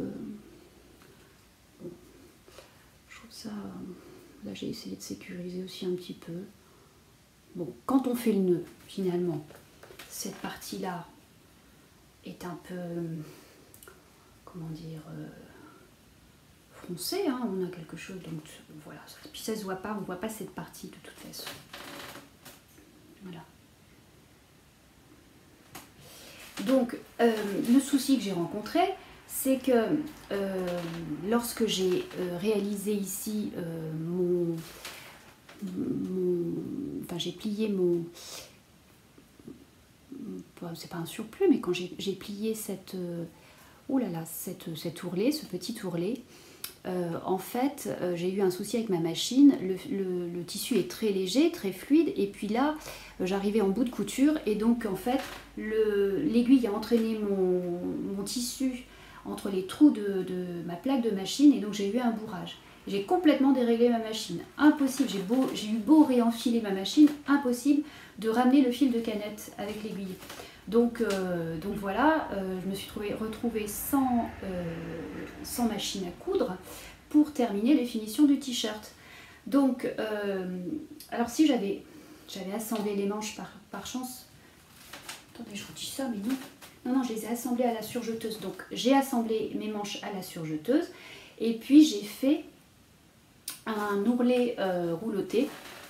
bon, je trouve ça. Là, j'ai essayé de sécuriser aussi un petit peu. Bon, quand on fait le nœud, finalement, cette partie-là est un peu, comment dire, euh, froncée. Hein, on a quelque chose, donc voilà. Puis ça se voit pas, on ne voit pas cette partie de toute façon. Voilà. Donc, euh, le souci que j'ai rencontré, c'est que euh, lorsque j'ai euh, réalisé ici euh, mon, mon... Enfin, j'ai plié mon... C'est pas un surplus, mais quand j'ai plié cette... Euh, oh là là, cette, cet ourlet, ce petit ourlet, euh, en fait, euh, j'ai eu un souci avec ma machine. Le, le, le tissu est très léger, très fluide, et puis là, euh, j'arrivais en bout de couture, et donc en fait, l'aiguille a entraîné mon, mon tissu entre les trous de, de ma plaque de machine, et donc j'ai eu un bourrage. J'ai complètement déréglé ma machine. Impossible, j'ai beau, j'ai eu beau réenfiler ma machine, impossible de ramener le fil de canette avec l'aiguille. Donc, euh, donc voilà, euh, je me suis trouvée, retrouvée sans, euh, sans machine à coudre pour terminer les finitions du t-shirt. Donc, euh, alors si j'avais j'avais assemblé les manches par, par chance, attendez, je vous dis ça, mais non, non, non, je les ai assemblées à la surjeteuse. Donc, j'ai assemblé mes manches à la surjeteuse et puis j'ai fait un ourlet euh, rouloté.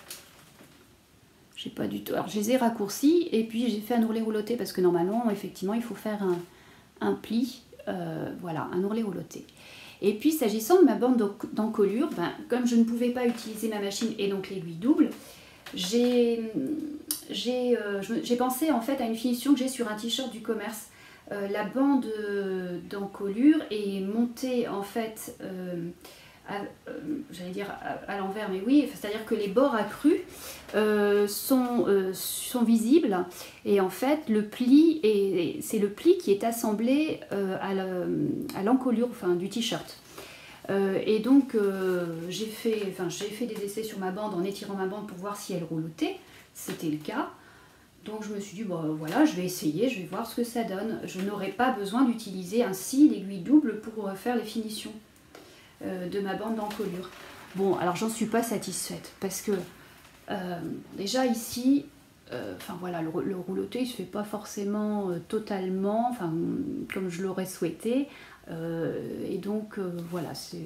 J'ai pas du tout. Alors je les ai raccourcis et puis j'ai fait un ourlet rouloté parce que normalement, effectivement, il faut faire un, un pli. Euh, voilà, un ourlet rouloté. Et puis s'agissant de ma bande d'encolure, ben, comme je ne pouvais pas utiliser ma machine et donc l'aiguille double, j'ai euh, pensé en fait à une finition que j'ai sur un t-shirt du commerce. Euh, la bande d'encolure est montée en fait. Euh, Euh, j'allais dire à, à l'envers, mais oui, c'est-à-dire que les bords accrus euh, sont, euh, sont visibles et en fait le pli, c'est le pli qui est assemblé euh, à l'encolure enfin, du t-shirt. Euh, et donc euh, j'ai fait, enfin, j'ai fait des essais sur ma bande en étirant ma bande pour voir si elle roulotait, c'était le cas. Donc je me suis dit, bon voilà, je vais essayer, je vais voir ce que ça donne. Je n'aurai pas besoin d'utiliser ainsi l'aiguille double pour faire les finitions de ma bande d'encolure. Bon, alors j'en suis pas satisfaite parce que euh, déjà ici, euh, enfin voilà, le, le rouloté il se fait pas forcément euh, totalement, enfin comme je l'aurais souhaité, euh, et donc euh, voilà, c'est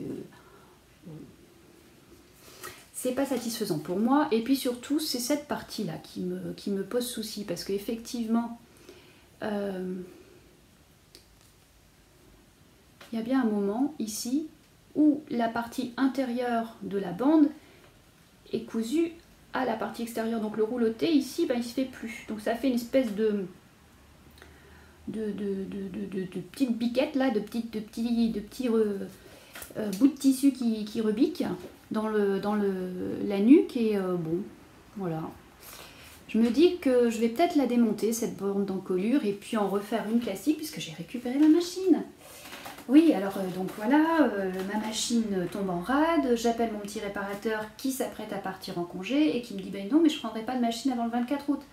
c'est pas satisfaisant pour moi. Et puis surtout, c'est cette partie là qui me qui me pose souci parce qu'effectivement, euh, il y a bien un moment ici où la partie intérieure de la bande est cousue à la partie extérieure. Donc le rouloté ici, ben, il ne se fait plus. Donc ça fait une espèce de, de, de, de, de, de petites biquettes, là, de, petites, de petits, de petits euh, euh, bouts de tissu qui, qui rebiquent dans, le, dans le, la nuque. Et euh, bon, voilà. Je me dis que je vais peut-être la démonter, cette bande d'encolure, et puis en refaire une classique, puisque j'ai récupéré ma machine. Oui, alors euh, donc voilà, euh, ma machine tombe en rade, j'appelle mon petit réparateur qui s'apprête à partir en congé et qui me dit ben non mais je ne prendrai pas de machine avant le vingt-quatre août.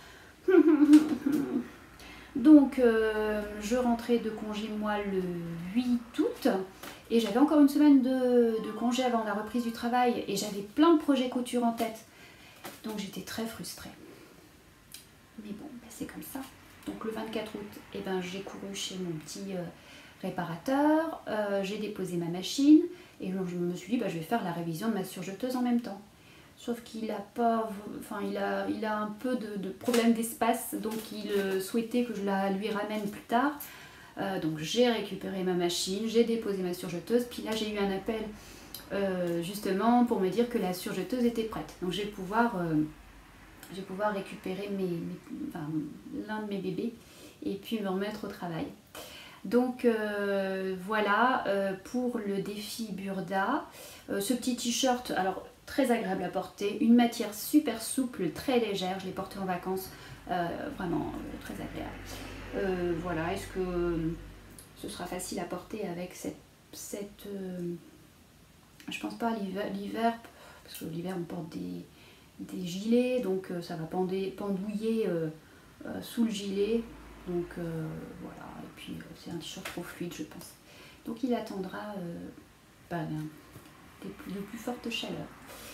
Donc euh, je rentrais de congé moi le huit août et j'avais encore une semaine de, de congé avant la reprise du travail et j'avais plein de projets couture en tête. Donc j'étais très frustrée. Mais bon, ben, c'est comme ça. Donc le vingt-quatre août, eh ben, j'ai couru chez mon petit... Euh, réparateur, euh, j'ai déposé ma machine et je me suis dit bah, je vais faire la révision de ma surjeteuse en même temps. Sauf qu'il a pas, enfin il a, il a un peu de, de problème d'espace, donc il euh, souhaitait que je la lui ramène plus tard. Euh, donc j'ai récupéré ma machine, j'ai déposé ma surjeteuse, puis là j'ai eu un appel euh, justement pour me dire que la surjeteuse était prête. Donc je vais pouvoir, euh, je vais pouvoir récupérer mes, mes, enfin, l'un de mes bébés et puis me remettre au travail. Donc euh, voilà euh, pour le défi Burda. Euh, ce petit t-shirt, alors très agréable à porter, une matière super souple, très légère, je l'ai porté en vacances, euh, vraiment euh, très agréable. Euh, voilà, est-ce que ce sera facile à porter avec cette... cette euh, je pense pas l'hiver, parce que l'hiver on porte des, des gilets, donc euh, ça va pender, pendouiller euh, euh, sous le gilet. Donc euh, voilà, et puis euh, c'est un t-shirt trop fluide je pense. Donc il attendra euh, bah, des, de plus fortes chaleurs.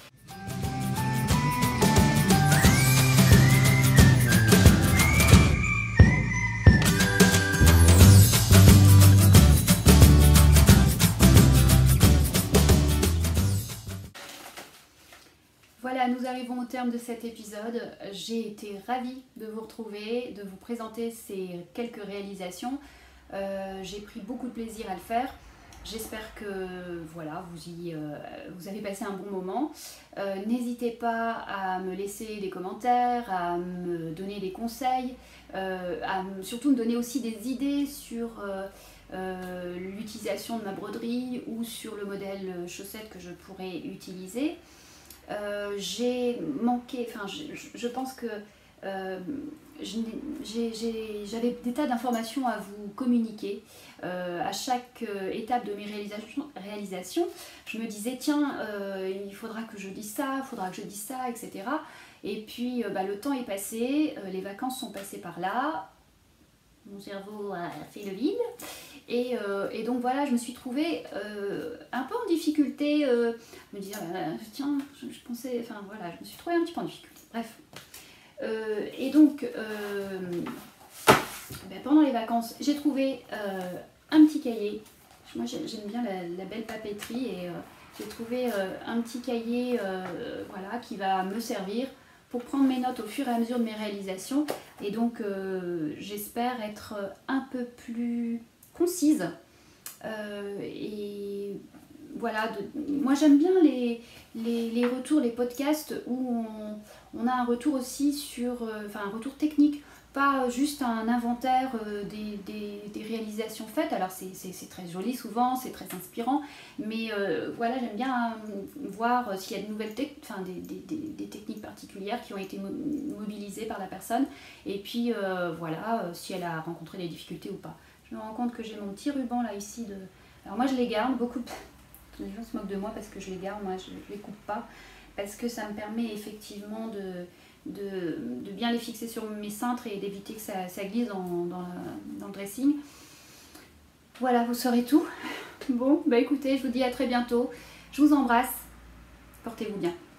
Voilà, nous arrivons au terme de cet épisode. J'ai été ravie de vous retrouver, de vous présenter ces quelques réalisations. Euh, j'ai pris beaucoup de plaisir à le faire. J'espère que voilà, vous, y, euh, vous avez passé un bon moment. Euh, N'hésitez pas à me laisser des commentaires, à me donner des conseils, euh, à surtout me donner aussi des idées sur euh, euh, l'utilisation de ma broderie ou sur le modèle chaussette que je pourrais utiliser. Euh, j'ai manqué, enfin je, je pense que euh, j'avais des tas d'informations à vous communiquer. Euh, à chaque euh, étape de mes réalisations, réalisations, je me disais tiens, euh, il faudra que je dise ça, il faudra que je dise ça, et cetera. Et puis euh, bah, le temps est passé, euh, les vacances sont passées par là, mon cerveau a fait le vide. Et, euh, et donc voilà, je me suis trouvée euh, un peu en difficulté, euh, me dire euh, tiens, je, je pensais, enfin voilà, je me suis trouvée un petit peu en difficulté. Bref. Euh, et donc, euh, ben pendant les vacances, j'ai trouvé euh, un petit cahier. Moi, j'aime bien la, la belle papeterie et euh, j'ai trouvé euh, un petit cahier euh, voilà, qui va me servir pour prendre mes notes au fur et à mesure de mes réalisations. Et donc, euh, j'espère être un peu plus concise. Euh, et voilà, de, moi j'aime bien les, les, les retours, les podcasts où on, on a un retour aussi sur, euh, enfin un retour technique, pas juste un inventaire euh, des, des, des réalisations faites. Alors c'est très joli souvent, c'est très inspirant, mais euh, voilà, j'aime bien voir s'il y a de nouvelles techniques, enfin des, des, des, des techniques particulières qui ont été mo mobilisées par la personne, et puis euh, voilà, euh, si elle a rencontré des difficultés ou pas. Je me rends compte que j'ai mon petit ruban là ici de... Alors moi je les garde, beaucoup de... Les gens se moquent de moi parce que je les garde, moi je ne les coupe pas, parce que ça me permet effectivement de, de, de bien les fixer sur mes cintres et d'éviter que ça, ça glisse dans, dans, dans le dressing. Voilà, vous saurez tout. Bon, bah écoutez, je vous dis à très bientôt. Je vous embrasse. Portez-vous bien.